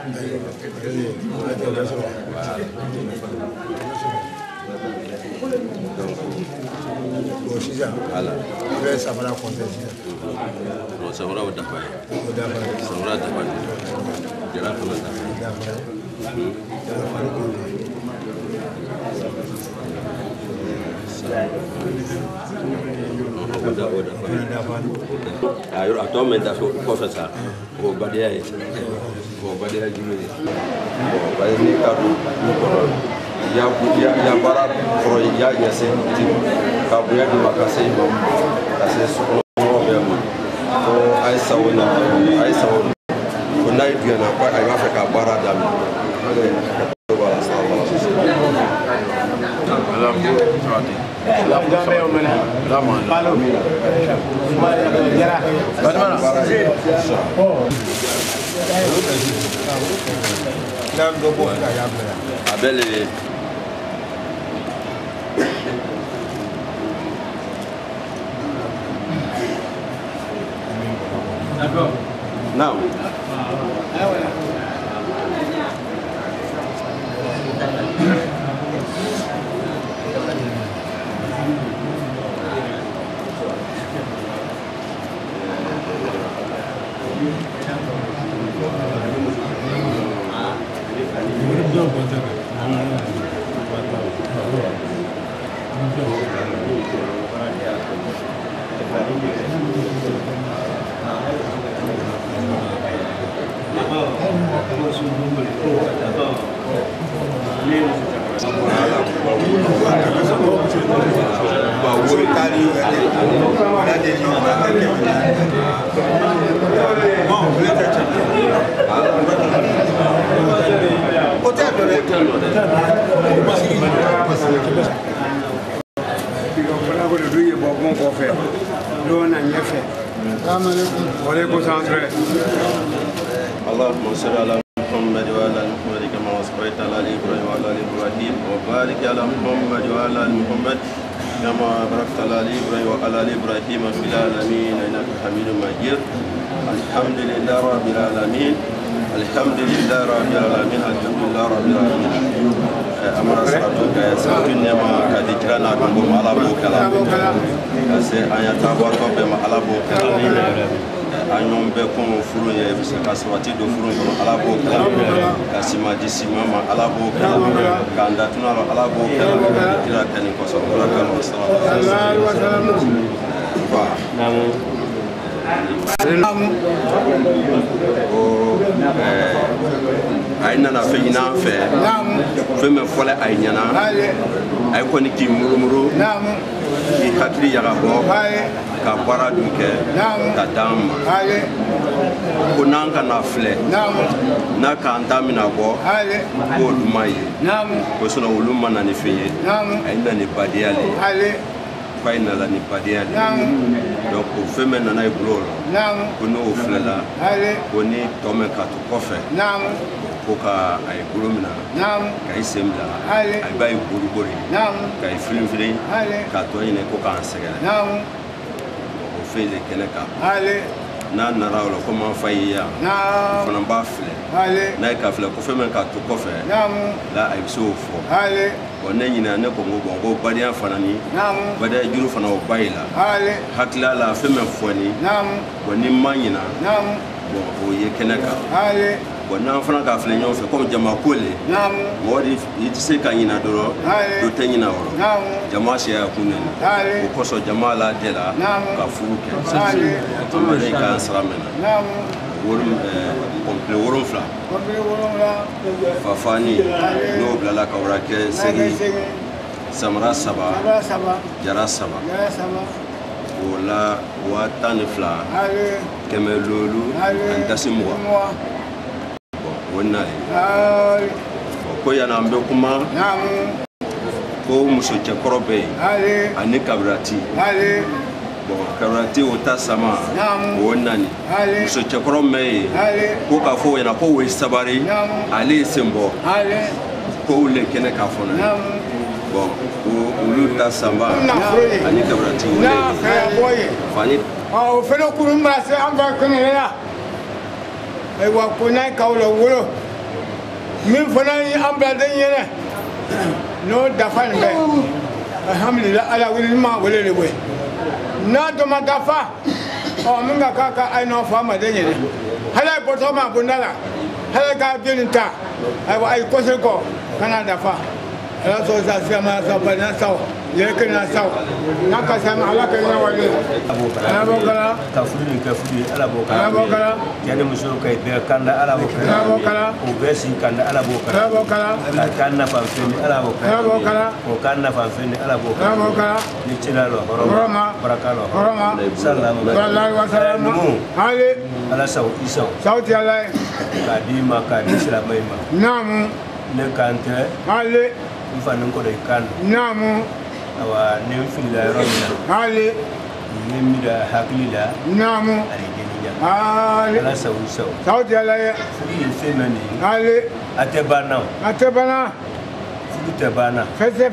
ala Ve samara kontesi. No samara wada fa. Samara da fa. Jara fa da fa. Ayo atualmente acho confessar o badia jumeni o badia ni karu ya bara pro ya se kabuya di makase kase so be mo to ay ay sawona ay sawona ko nay diyana ko ay wafa ka bara dam wala sallallahu alaihi wasallam ala ko trati la dame o mena la man palo jara badmana nam do bo ka ya abele now اللهم صل على محمد وعلى ال محمد كما صليت على ابراهيم وعلى ال ابراهيم وبارك على محمد وعلى ال محمد كما باركت على ابراهيم وعلى ال ابراهيم في العالمين انك حميد مجيد الحمد لله رب العالمين الحمد لله رب العالمين الحمد لله رب العالمين amara saratu ka saratu nema ka dikirana ka bo mala bo kala ase ayata bo to be mala bo kala anyom be ko furu ye bisa ka swati do furu ko ala bo kala ka sima di sima ma ala bo kala ka anda tunalo ala bo kala kila tani ko so ala ka sallallahu alaihi wasallam ba namu ay nana fe ina fe fe me fole ay nyana ay ko ni ki murumuru ki hakri yaga bo ka bara dunke ka dam ko nanga na fle na ka ndamina bo ko lumaye ko sona uluma na ni fe ay nani badiale faina la ni badiale donc o femme nana e blolo ko no flela ko ni tome ka to kofe ko ka ay bulumina ka isemla ay bay burubori ka ifilifili ka to ine ko ka ansegala o fele keleka na nara wala ko man fayiya fana ba file na ka file ko femme ka to kofe la ay so fo ko ne nyina ne ko ngo badiya fana ni badiya juru fana o bayila hakla la femme foni ko ni manyina bo o ye kenaka bon na fana ka file nyon fe ko jama kole modi yiti se ka nyina doro do tenyina woro jama se ya kunen ko so jama la dela ka furu ke to mari ka salamena worum komple worum fla fafani no blala ka warake segi samra saba jara saba wala watan fla kemelolu antasimwa wonnai ko yana mbe kuma ko muso chekorobe ani kabrati bon kabrati ota sama wonnani muso chekorome ko ka fo yana ko we sabari ale sembo ko ule kene ka fona bon ulu ta sama ani kabrati wole fani o feno kurumba se amba kunela ay wa kunai kawlo wolo min fanani amba den yene no dafan be alhamdulillah ala wili ma wole lewe na do ma dafa o min ga kaka ay no fa ma den yene hala ko to ma bundala hala ga bilinta ay wa ay ko se ko kana dafa ala so sa sama sa pa na sa yeke na sa na ka sama ala ka na wale abokala kafuri ala bokala yani muso kay be kanda ala bokala o besi kanda ala bokala kanna fa fini ala bokala o kanna fa fini ala bokala ni cilalo horoma barakalo horoma sallallahu alaihi wasallam ale ala saw isaw sauti ala kadima kadisla mayma namu ne kante ale mfanin ko de kan namu awa ne fili la romina ale ne mida hakilila namu ale deniya ale ala saw isaw sauti ala fili femani ale atebana fili tebana fese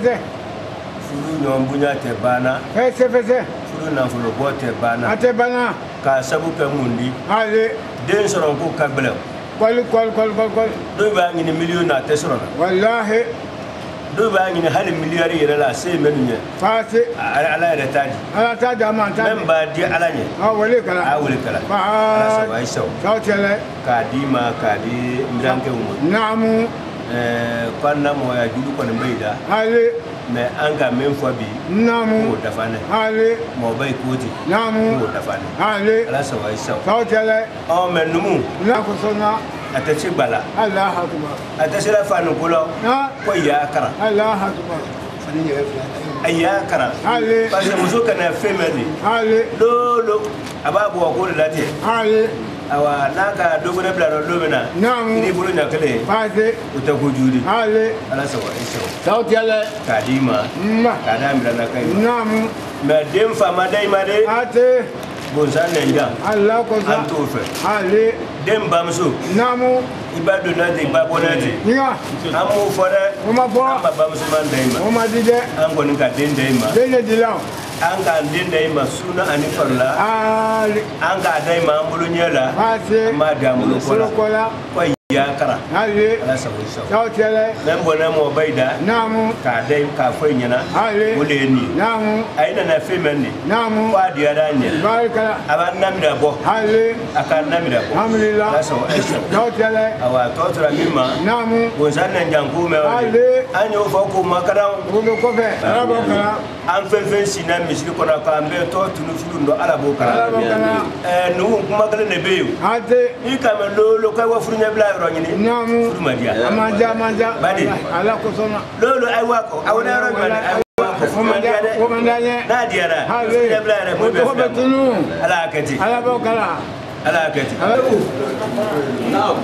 furu nyombunya tebana fese furu na furu bo tebana atebana ka sabu ka mundi ale den soron ko kabla kol do ba ngini million na tesoro wallahi do ba ngini hal miliyari yere la se menunya fase ala taji amanta memba di alanye wale kala ala sabai saw sautele kadima kadi mranke umu namu kwanna mo ya julu ko mbeida ale me anga men fo bi namu mo dafane ale mo bay koti namu mo dafane ale ala sabai saw sautele o men numu na ko sona atachi bala Allah akbar atachi la fanu kulo ko ya kara Allah akbar aya kara ale parce que muso kana femeli ale lolo ababu wa ko lati ale awa naka dogo ne blaro lomena namu ni bulu nyakale fase utakujudi ale ala sawa iso sauti ale kadima kadamira na kai namu me dem fama dai made ate bonza nenja Allah ko sa antofe ale dem bamso namu ibadu na de babonati niga amu fore uma bo amba bamso man dai ma uma dide ango ni ka den dai ma dene dilaw an ka den dai ma suna ani farla ale an ka dai ma mbulunyela fase ma da mulukola ko ya kara ale ala sabu sabu sautele membo na mo baida namu ka dai ka foi nyana ale muleni namu aina na femeni namu kwa diara nye barkala aba namira bo ale aka namira bo alhamdulillah ala sabu sautele awa totra mima namu bonzana njangu me ale anyo fo ko makara ulo ko fe arabo kala an fen sina misiri kona ka ambe to tunu fulu ndo arabo kala nu kuma kala ne beyu ate ikame lolo ka wa furunya bla ronyini namu furumadia amanja badi ala ko sona lolo ay wako awna ro bani Fomandanya Nadiara Hale Blare mo ko betunu ala kati ala bokala ala kati now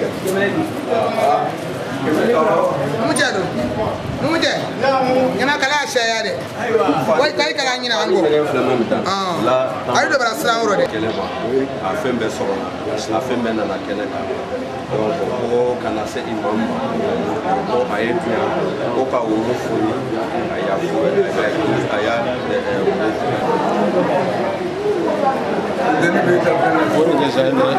mujado muje yana kala shaya de wai kai kala nyina ango la ari do bara sra ngoro de kele ba a fembe soro a fembe na kele ka donc ko kana se imam ko ayetia ko ka woro funi aya fo aya deni be ta woro de zaine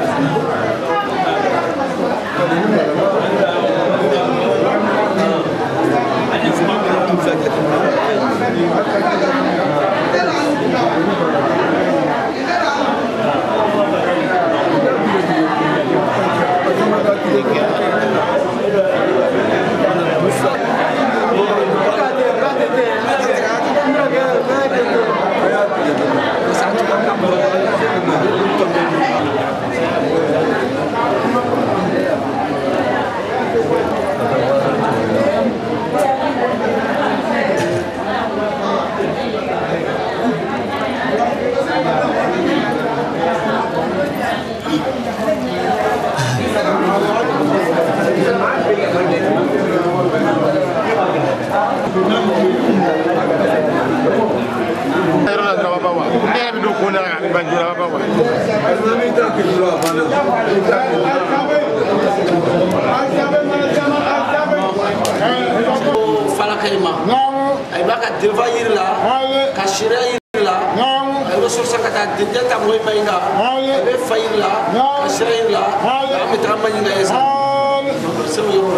falakayma ay baka dilva yirla ka shira yirla ay rasul sakata dinta moy mayna be fayirla ka shira yirla am tamani na yesa sama yo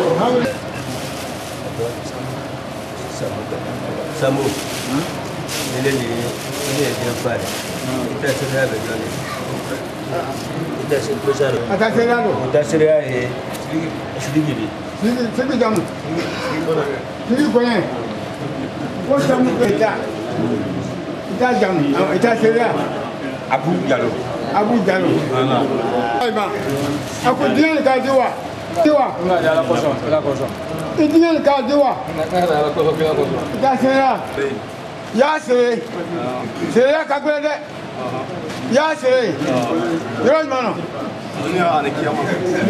samu ele ni dia fare ita se da be jone ita se pesaro ita se ya e sidigi sidi jamu sidi kone ko jamu ita jamu ita seria Abu Jalo aiba aku dia ka diwa enggak ada kosong Idinya ka diwa ita seria ya sere sere ya kakule de ya sere yoro mano dunia ni kiyama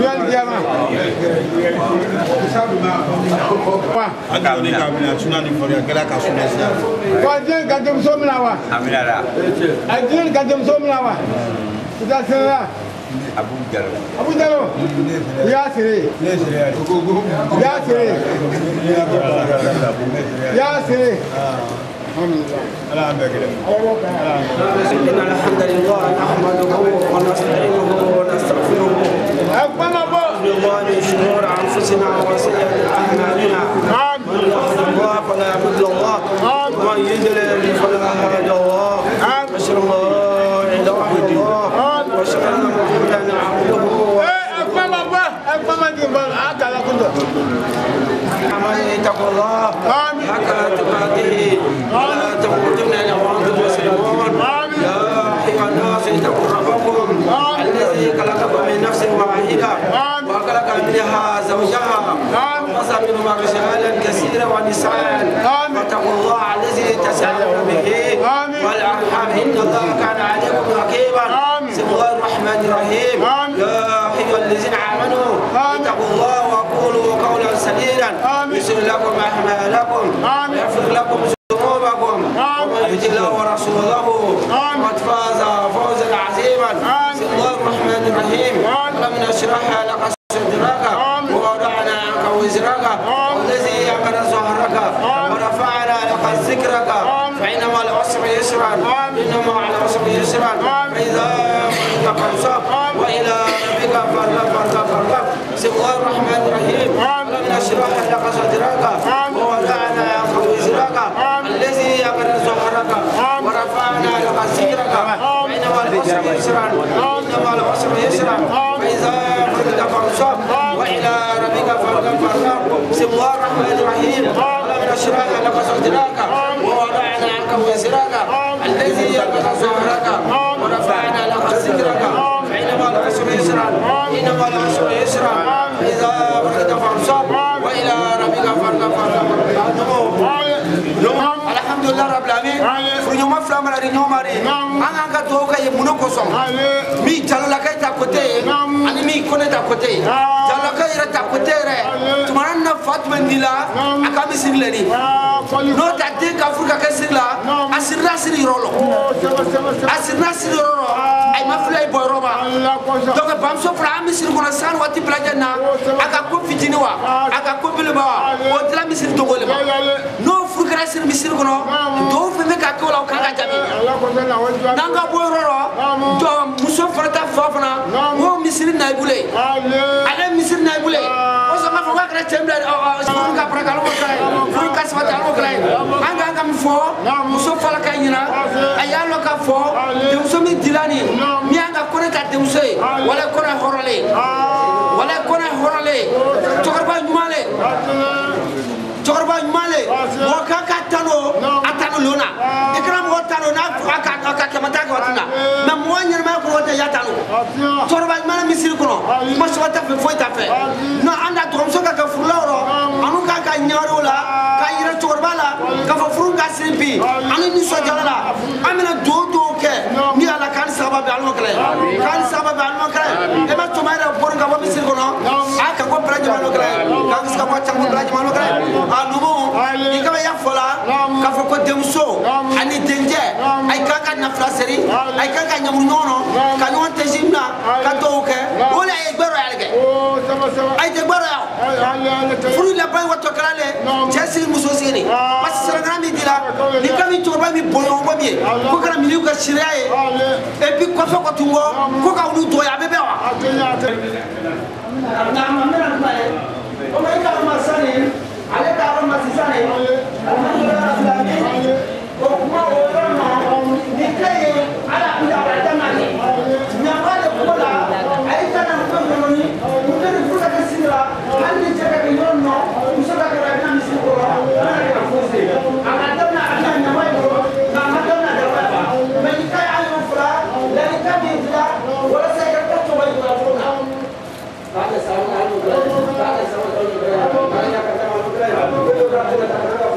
aga ni kabila tuna ni fori akela ka suna sia ko din ka dem so mina wa aminara adin ka dem so mina wa ita sere Abu Jalo ya sere إن الحمد لله نحمده ونستعينه ونستغفره بالله من شرور أنفسنا وسيئات أعمالنا من يهده الله فلا مضل له ومن يضلل فلا هادي له أشهد أن لا إله إلا الله وأشهد أن محمدا عبده من يتق الله حق تقاته ولا تموتن الا وانتم مسلمون يا ايها الناس اتقوا ربكم الذي خلقكم من نفس واحده وخلق منها زوجها وبث منهما رجالا كثيرا ونساء واتقوا الله الذي تساءلون به والارحام ان الله كان عليكم رقيبا بسم الله الرحمن الرحيم يا ايها الذين امنوا اتقوا الله وقولوا قولا سديدا يسر لكم اعمالكم ويغفر لكم ذنوبكم ومن يطع الله ورسوله فقد فاز فوزا عظيما بسم الله الرحمن الرحيم لم نشرح لك صدرك ووضعنا عنك وزرك الذي يقر ظهرك ورفعنا لك ذكرك فإن مع العسر يسرا إن مع العسر يسرا فإذا فرغت فانصب وإلى ربك فارغب بسم الله الرحمن الرحيم لم نشرح لك صدرك ووضعنا عنك وزرك الذي يقر ظهرك ورفعنا لك ذكرك فإن مع العسر يسرا إن مع العسر يسرا فإذا فرغت فانصب وإلى ربك فارغب بسم الله الرحمن الرحيم لم نشرح لك صدرك ووضعنا عنك وزرك الذي يقر ظهرك ورفعنا لك ذكرك فإن مع العسر يسرا إن مع العسر يسرا فإذا فرغت فانصب وإلى ربك فارغب الحمد لله رب العالمين فريوم فلام لا رينيو ماري انا ka to ka ye muno ko som mi jalo la ka ta kote ani mi kone ta kote jalo ka ira ta kote re tumana na fatma ndila aka mi siglani no ta te ka furka ka sigla asirna siri rolo asirna siri rolo ay ma flay boy roba donc bam so fra mi sir ko na san wati plajana aka ko fitini wa aka ko bilba o dra mi sir to gole no furka sir mi sir ko no do fe me ka ko la ka ga jabi nanga boy roro to muso farata fafana mo misiri na ibule ale misiri na ibule o so ma fo ka kra chemla o ka pra ka lo kra fo ka swa ta lo kra anga anga mi fo muso fala ka yina ayalo ka fo de muso mi dilani mi anga ko ta de muso wala ko na horale to karba nyumale Chorba male mo kaka tano atano lona ikram mo tano na aka kamata ko tuna na mo nyer ma ko wata ya tano chorba male misir ko ma swata fe foi ta fe no anda to so ka fuloro anu ka nyaro la ka ira chorba la ka fo furun ka simpi anu ni so jala amina do ke ni ala kan sabab almo kale kan sabab almo kale e ma to mara por ka mo misir ko no aka ko praje malo kale kan ska ko chang praje malo kale anumu ika ya fola ka fo ko demso ani denje ay kaka na fraseri ay kaka nyamur nono ka nyon tejimna ka toke wala ay gbero alge ay de gbero furu la bay wato kalale jesi muso sini pas serangami dila ni kami turba mi boyo ngomie ko kana mi liu ka shiraye et puis ko fo ko tungo ko ka unu to ya bebe wa na mamera mbale o mai ka masani ale ta ro masisane o kuma o ro ni kai ala unda batamani nyamale kola ai kana ko ni muteri fuka kasira handi chaka ni no usaka kana na misiko ana ka fose akadona ana nyamai ko na madona da baba mai kai ayo fura la ikabi fura wala sai ka to bai ko fura baada sawa alu baada sawa alu baada ka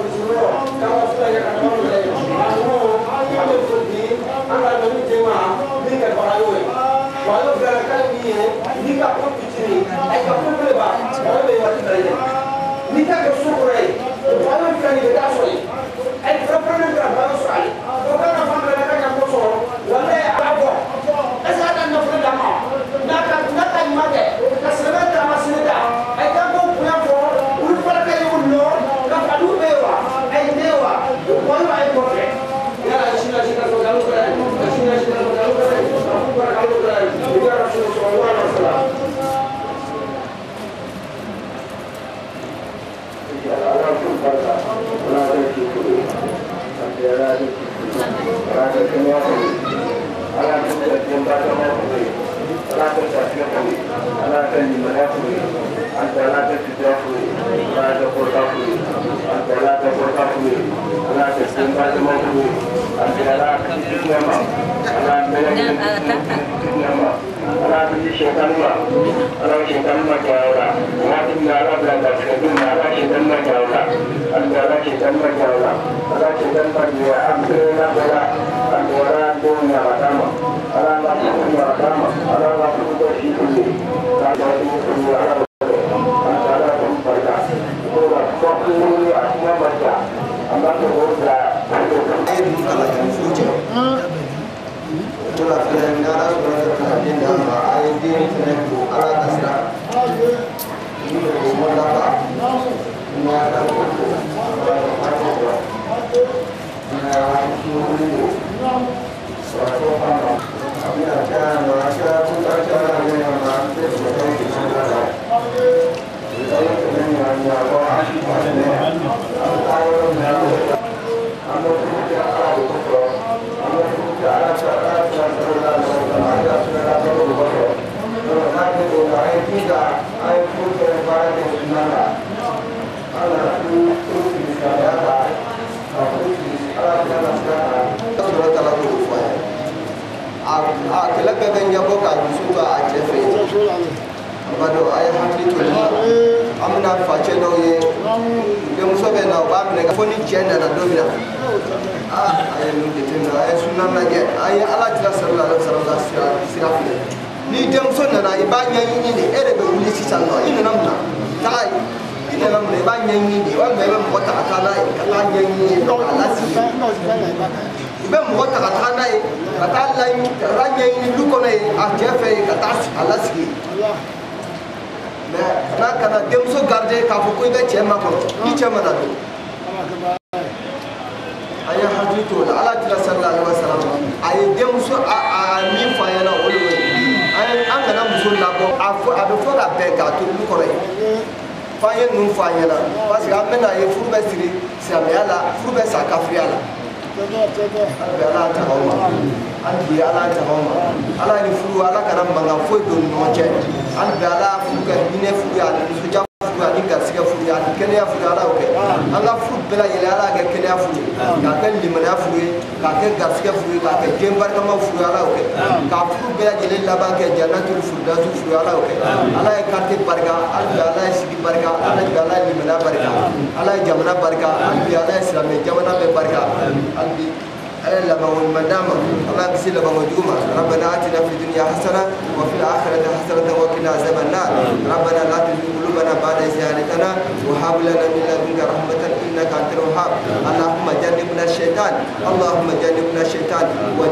ربنا آتنا في الدنيا حسنة وفي الآخرة حسنة وقنا عذاب النار ربنا لا تزغ قلوبنا بعد إذ هديتنا وهب لنا من لدنك رحمة إنك أنت الوهاب اللهم جنبنا الشيطان اللهم جنبنا الشيطان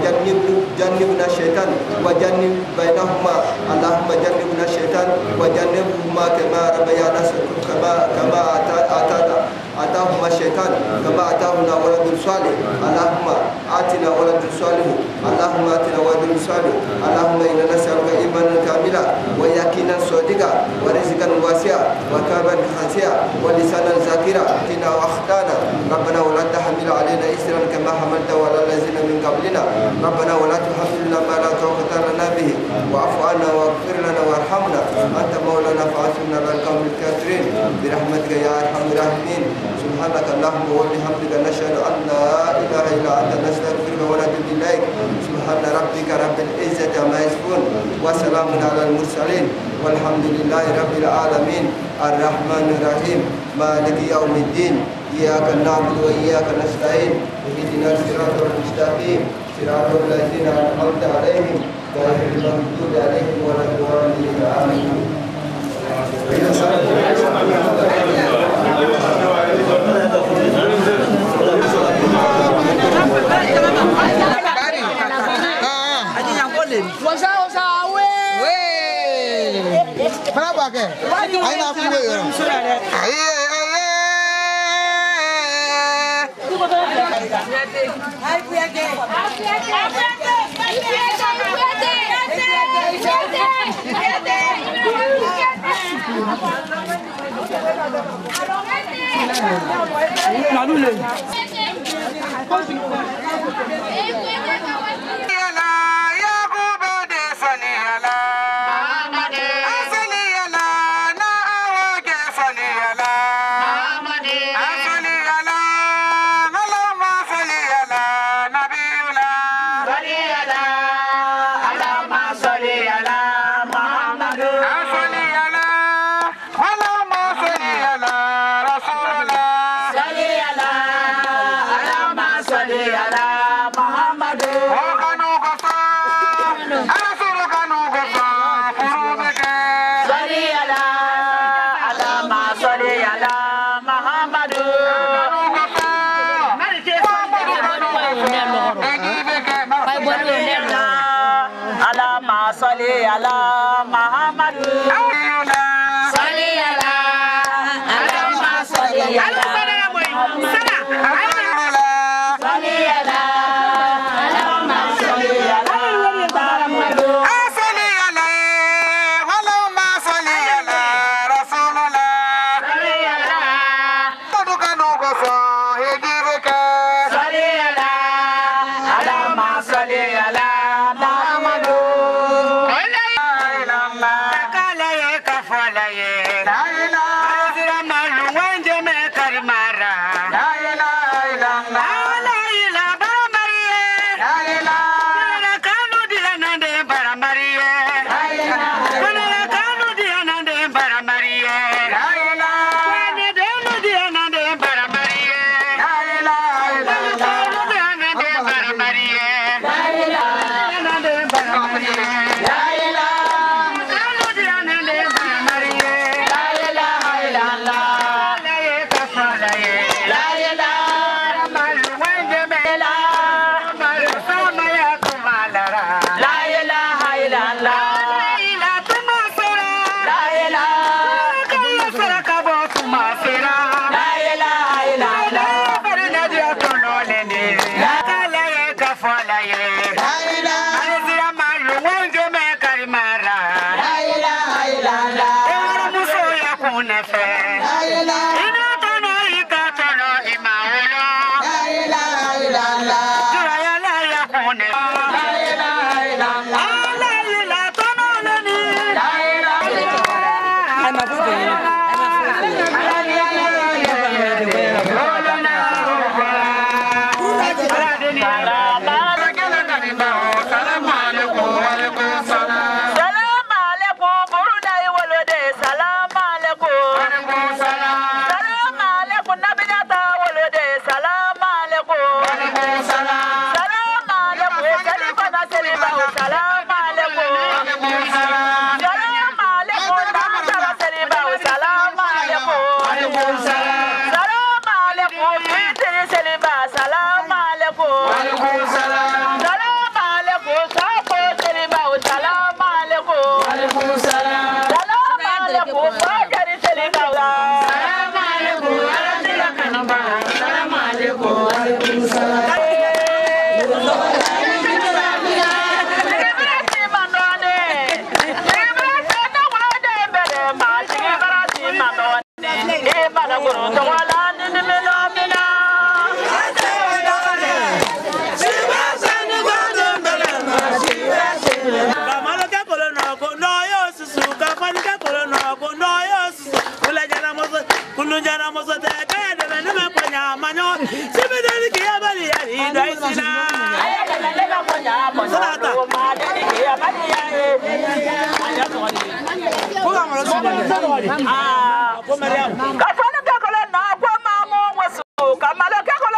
وجنبنا الشيطان وجنب بينهما اللهم جنبنا الشيطان وجنبهما كما ربيانا كما أتاهما الشيطان كما أتاهنا ولد صالح اللهم آتنا ولد صالح اللهم آتنا ولد صالح اللهم إنا نسألك إيمانا كاملا ويقينا صادقا ورزقا واسعا وكرما حسيا ولسانا ذاكرا قنا وأخطانا ربنا ولا تحمل علينا إسرا كما حملته على الذين من قبلنا ربنا ولا تحملنا ما لا طاقة لنا به واعف عنا واغفر لنا وارحمنا أنت مولانا فانصرنا على القوم الكافرين برحمتك يا أرحم الراحمين سبحانك اللهم وبحمدك نشهد أن لا إله إلا أنت نستغفرك ونتوب إليك سبحان ربك رب العزة عما يصفون وسلام على المرسلين والحمد لله رب العالمين الرحمن الرحيم مالك يوم الدين إياك نعبد وإياك نستعين اهدنا الصراط المستقيم صراط الذين أنعمت عليهم غير المغضوب عليهم ولا الضالين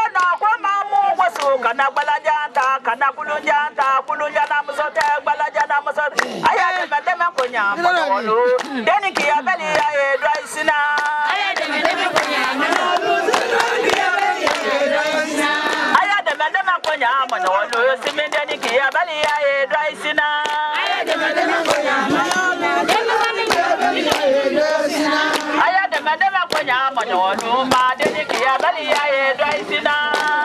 Kana balajanta, kana kulunjanta, kulunjana musote balajana. konya molo deni ki abeli ya edwaisina ayademedema konya molo ayademedema konya molo simendeni ki abeli ya edwaisina ayademedema konya molo ayademedema konya molo ma deni ki abeli ya edwaisina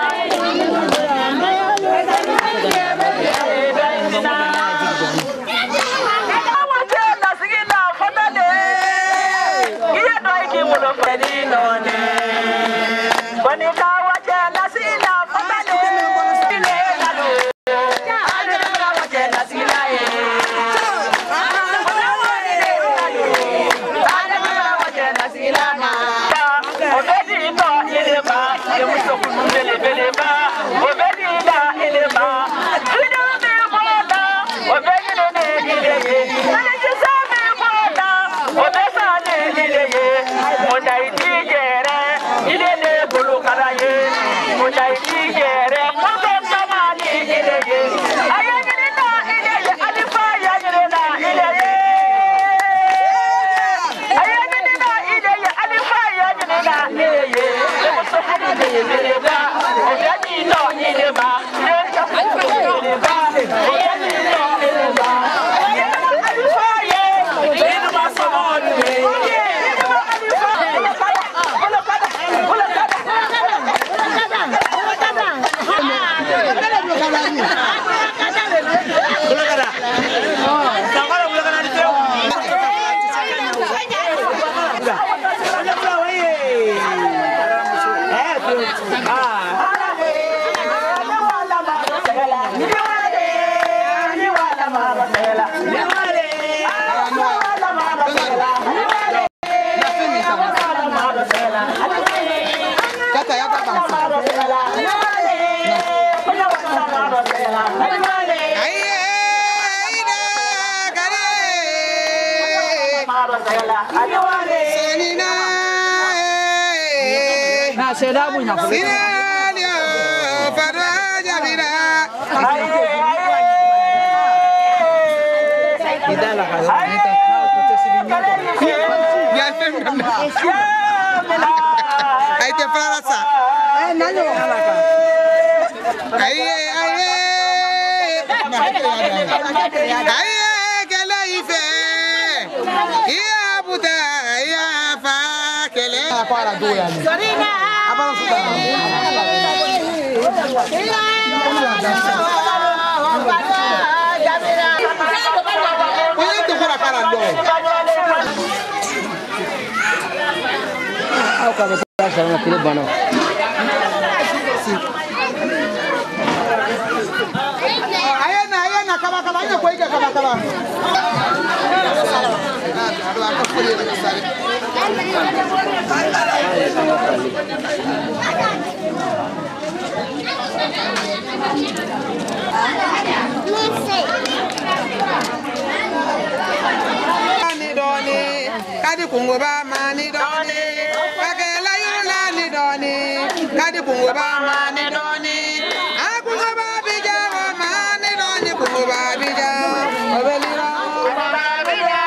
Kadi kungo ba mani doni, kakela yula ni doni. Kadi kungo ba mani doni, kungo ba bija mani doni kungo ba bija. Obelira ba bija,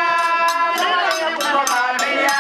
kungo ba bija.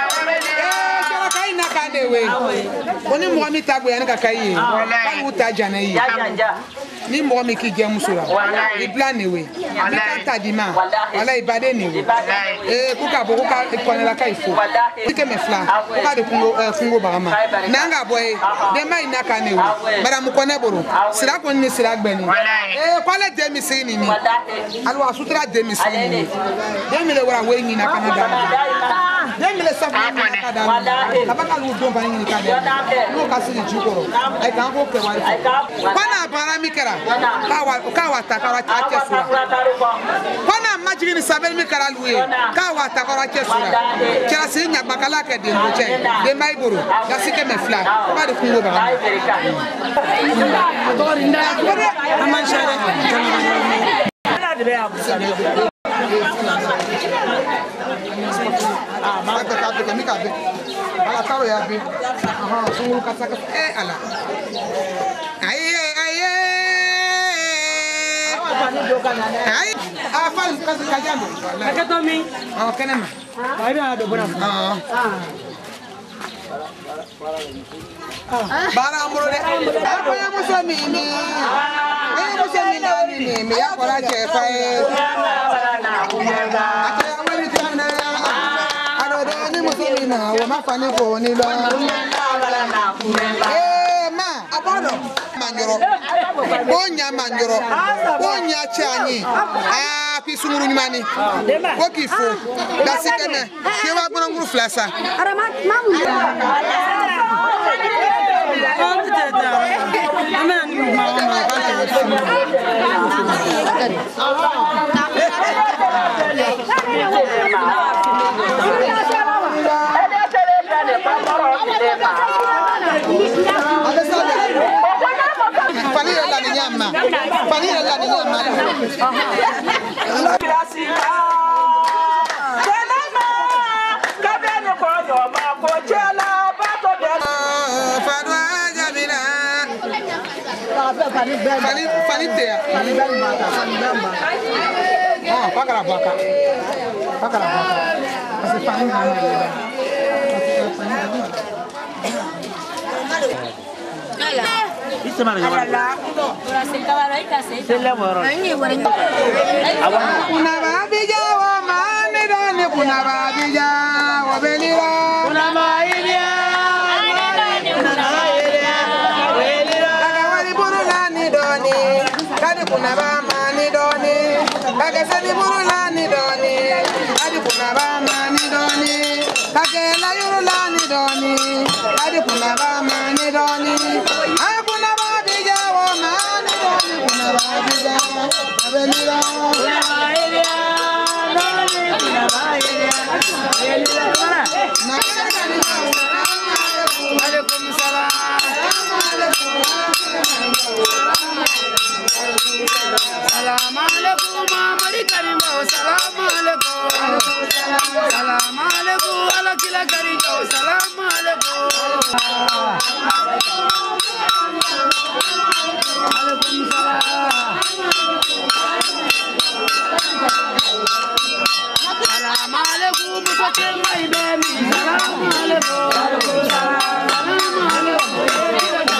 Kala kai na kadewe. Oni mo mi tagwe ani kakai. Kai uta jana yi. Ni mo mi ki je musura. I plan ewe. Ni kanta dima. Wala ibade ni we. Kuka bo kuka konela kai fo. Ike me fla. Kuka de kungo barama. Nanga boy. De mai naka ni we. Bara mu kone boro. Sira kon ni sira gbeni. Kwale demi sini ni. Alwa sutra demi sini ni. Demi le wara we ni na Canada. Demi le safa ni na Canada. Abaka lu don ba ni Canada. No kasi ni jukoro. Ai kan ko ke wari. Bana bara mi kera. Kawa takara chesura. Bana majigi ni sabel mi kera luwe. Kawa takara chesura. Kera si nya bakala ke de ngoche. De mai boro. Ya sike me fla. Ba de kungo ba. Amanshare. De be abusale. Maka kabe kami kabe. Ala taro ya be. Sungul kasa ala. Aye. Afan kasi kajambo. Akatomi. Oh, kenema. Baira do bona. Bara amuro de. Apa yang musuh mimi? Musuh mimi ya kora chefa e. Ado de ni musuh mina wo ma fani ko ni lo. Ma, abodo. Manjoro. Bonya manjoro. Bonya chanyi. Pisunguru nyumani. Kokifu. Dasikeme. Kewa bona nguru flasa. Ara mamu. Panira la nyama. Panira la nyama. Fanitea. Ah, pakara baka. Pakara baka. Kasi fani mama yeba. Isso mana jaman. Kuna babija wa mane doni kuna babija wa belira. Kuna maidia. Kadi kuna ba mani doni, kage sani burulani doni, kadi kuna ba mani doni, kage la yurulani doni, kadi kuna ba mani doni, kuna ba bija wo mani doni, kuna ba bija, abelira, kuna ba iria, kuna ba iria, abelira, na alaikum salam. Salam alaikum amari karimba salam alaikum salam alaikum ala kila karimba salam alaikum alaikum salam salam alaikum sote mai bemi salam alaikum salam alaikum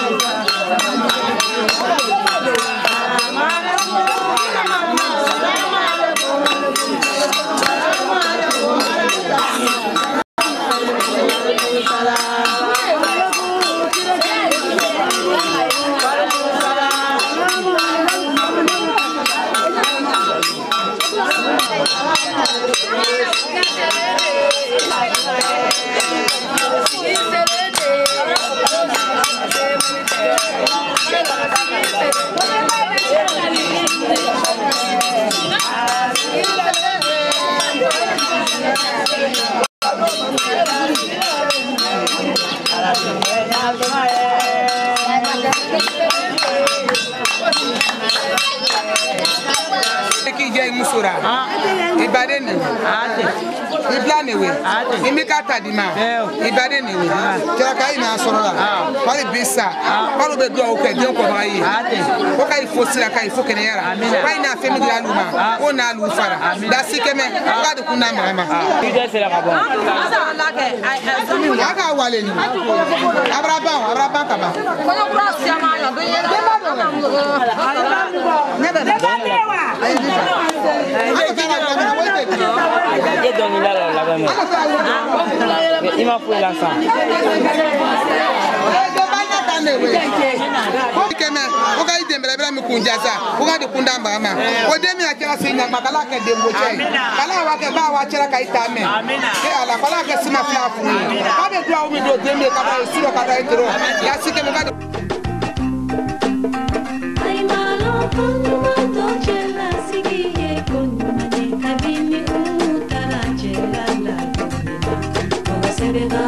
Musura, Ibaden, Iblanewe, Imikata Dima, Ibadenewe, Jakaina Sora, Pali Bisa, Palo Bedo, Jokobai, Okai Fosila Kai Fokenera, Paina Family Aluma, Ona Lufara, Dasikeme, Kadukuna Mama. Aka Waleni, Abrabakaba. Ima fue lanzado. Keme, oga idembele bela mi kunjasa, oga de kundamba ma. Odemi akira sinya makala ke dembo chai. Kala wa ke ba wa chira ka itame. Amina. Ke ala kala ke sima flafu. Ka be dua o mi do dembe ka ba siro ka da itro. Ya sike me ka ai malo kono mato chela sigie kono mane kabini utara chela la. Oga sebega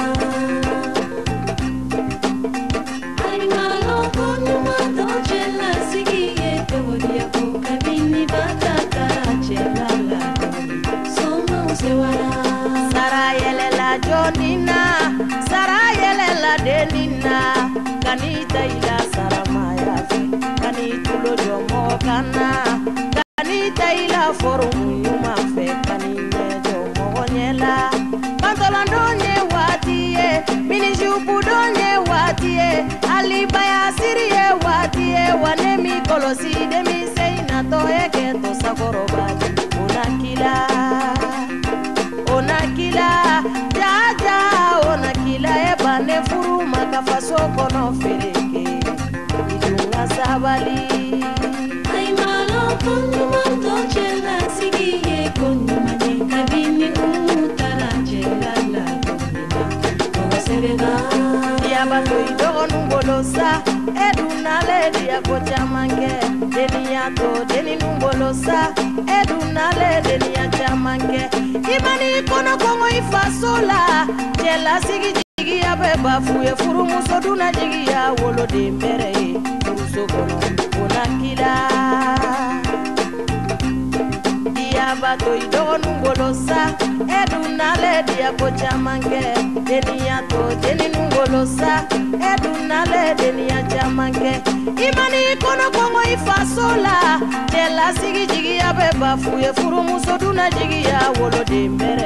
denina kanita ila saramaya kanitulo jomo kana kanita ila forum yuma fe kanine jo mogonyela pantolondonye watie mini jupu donye watie alibaya sirie watie wanemi kolosi demi seina to eketo sakorobali onakila jaja onakila ebane furuma kafasoko no fereke ijunga sabali ay malo kunyuma tochela sigiye kunyuma ni kabini utara jelala kunyuma serena ya bato idogo numbolosa eduna ledi ya kocha mange deni ya to deni numbolosa eduna ledi deni ya chamange imani kono kongo ifasola jela sigi jigi ya beba fuye furu muso duna jigi ya wolo de mbere furuso kono onakila dia bato idogo numbolosa eduna ledi ya kocha mange deni ya to deni numbolosa eduna ledi deni ya chamange imani kono kongo ifasola jela sigi jigi ya beba fuye furu muso duna jigi ya wolo de mbere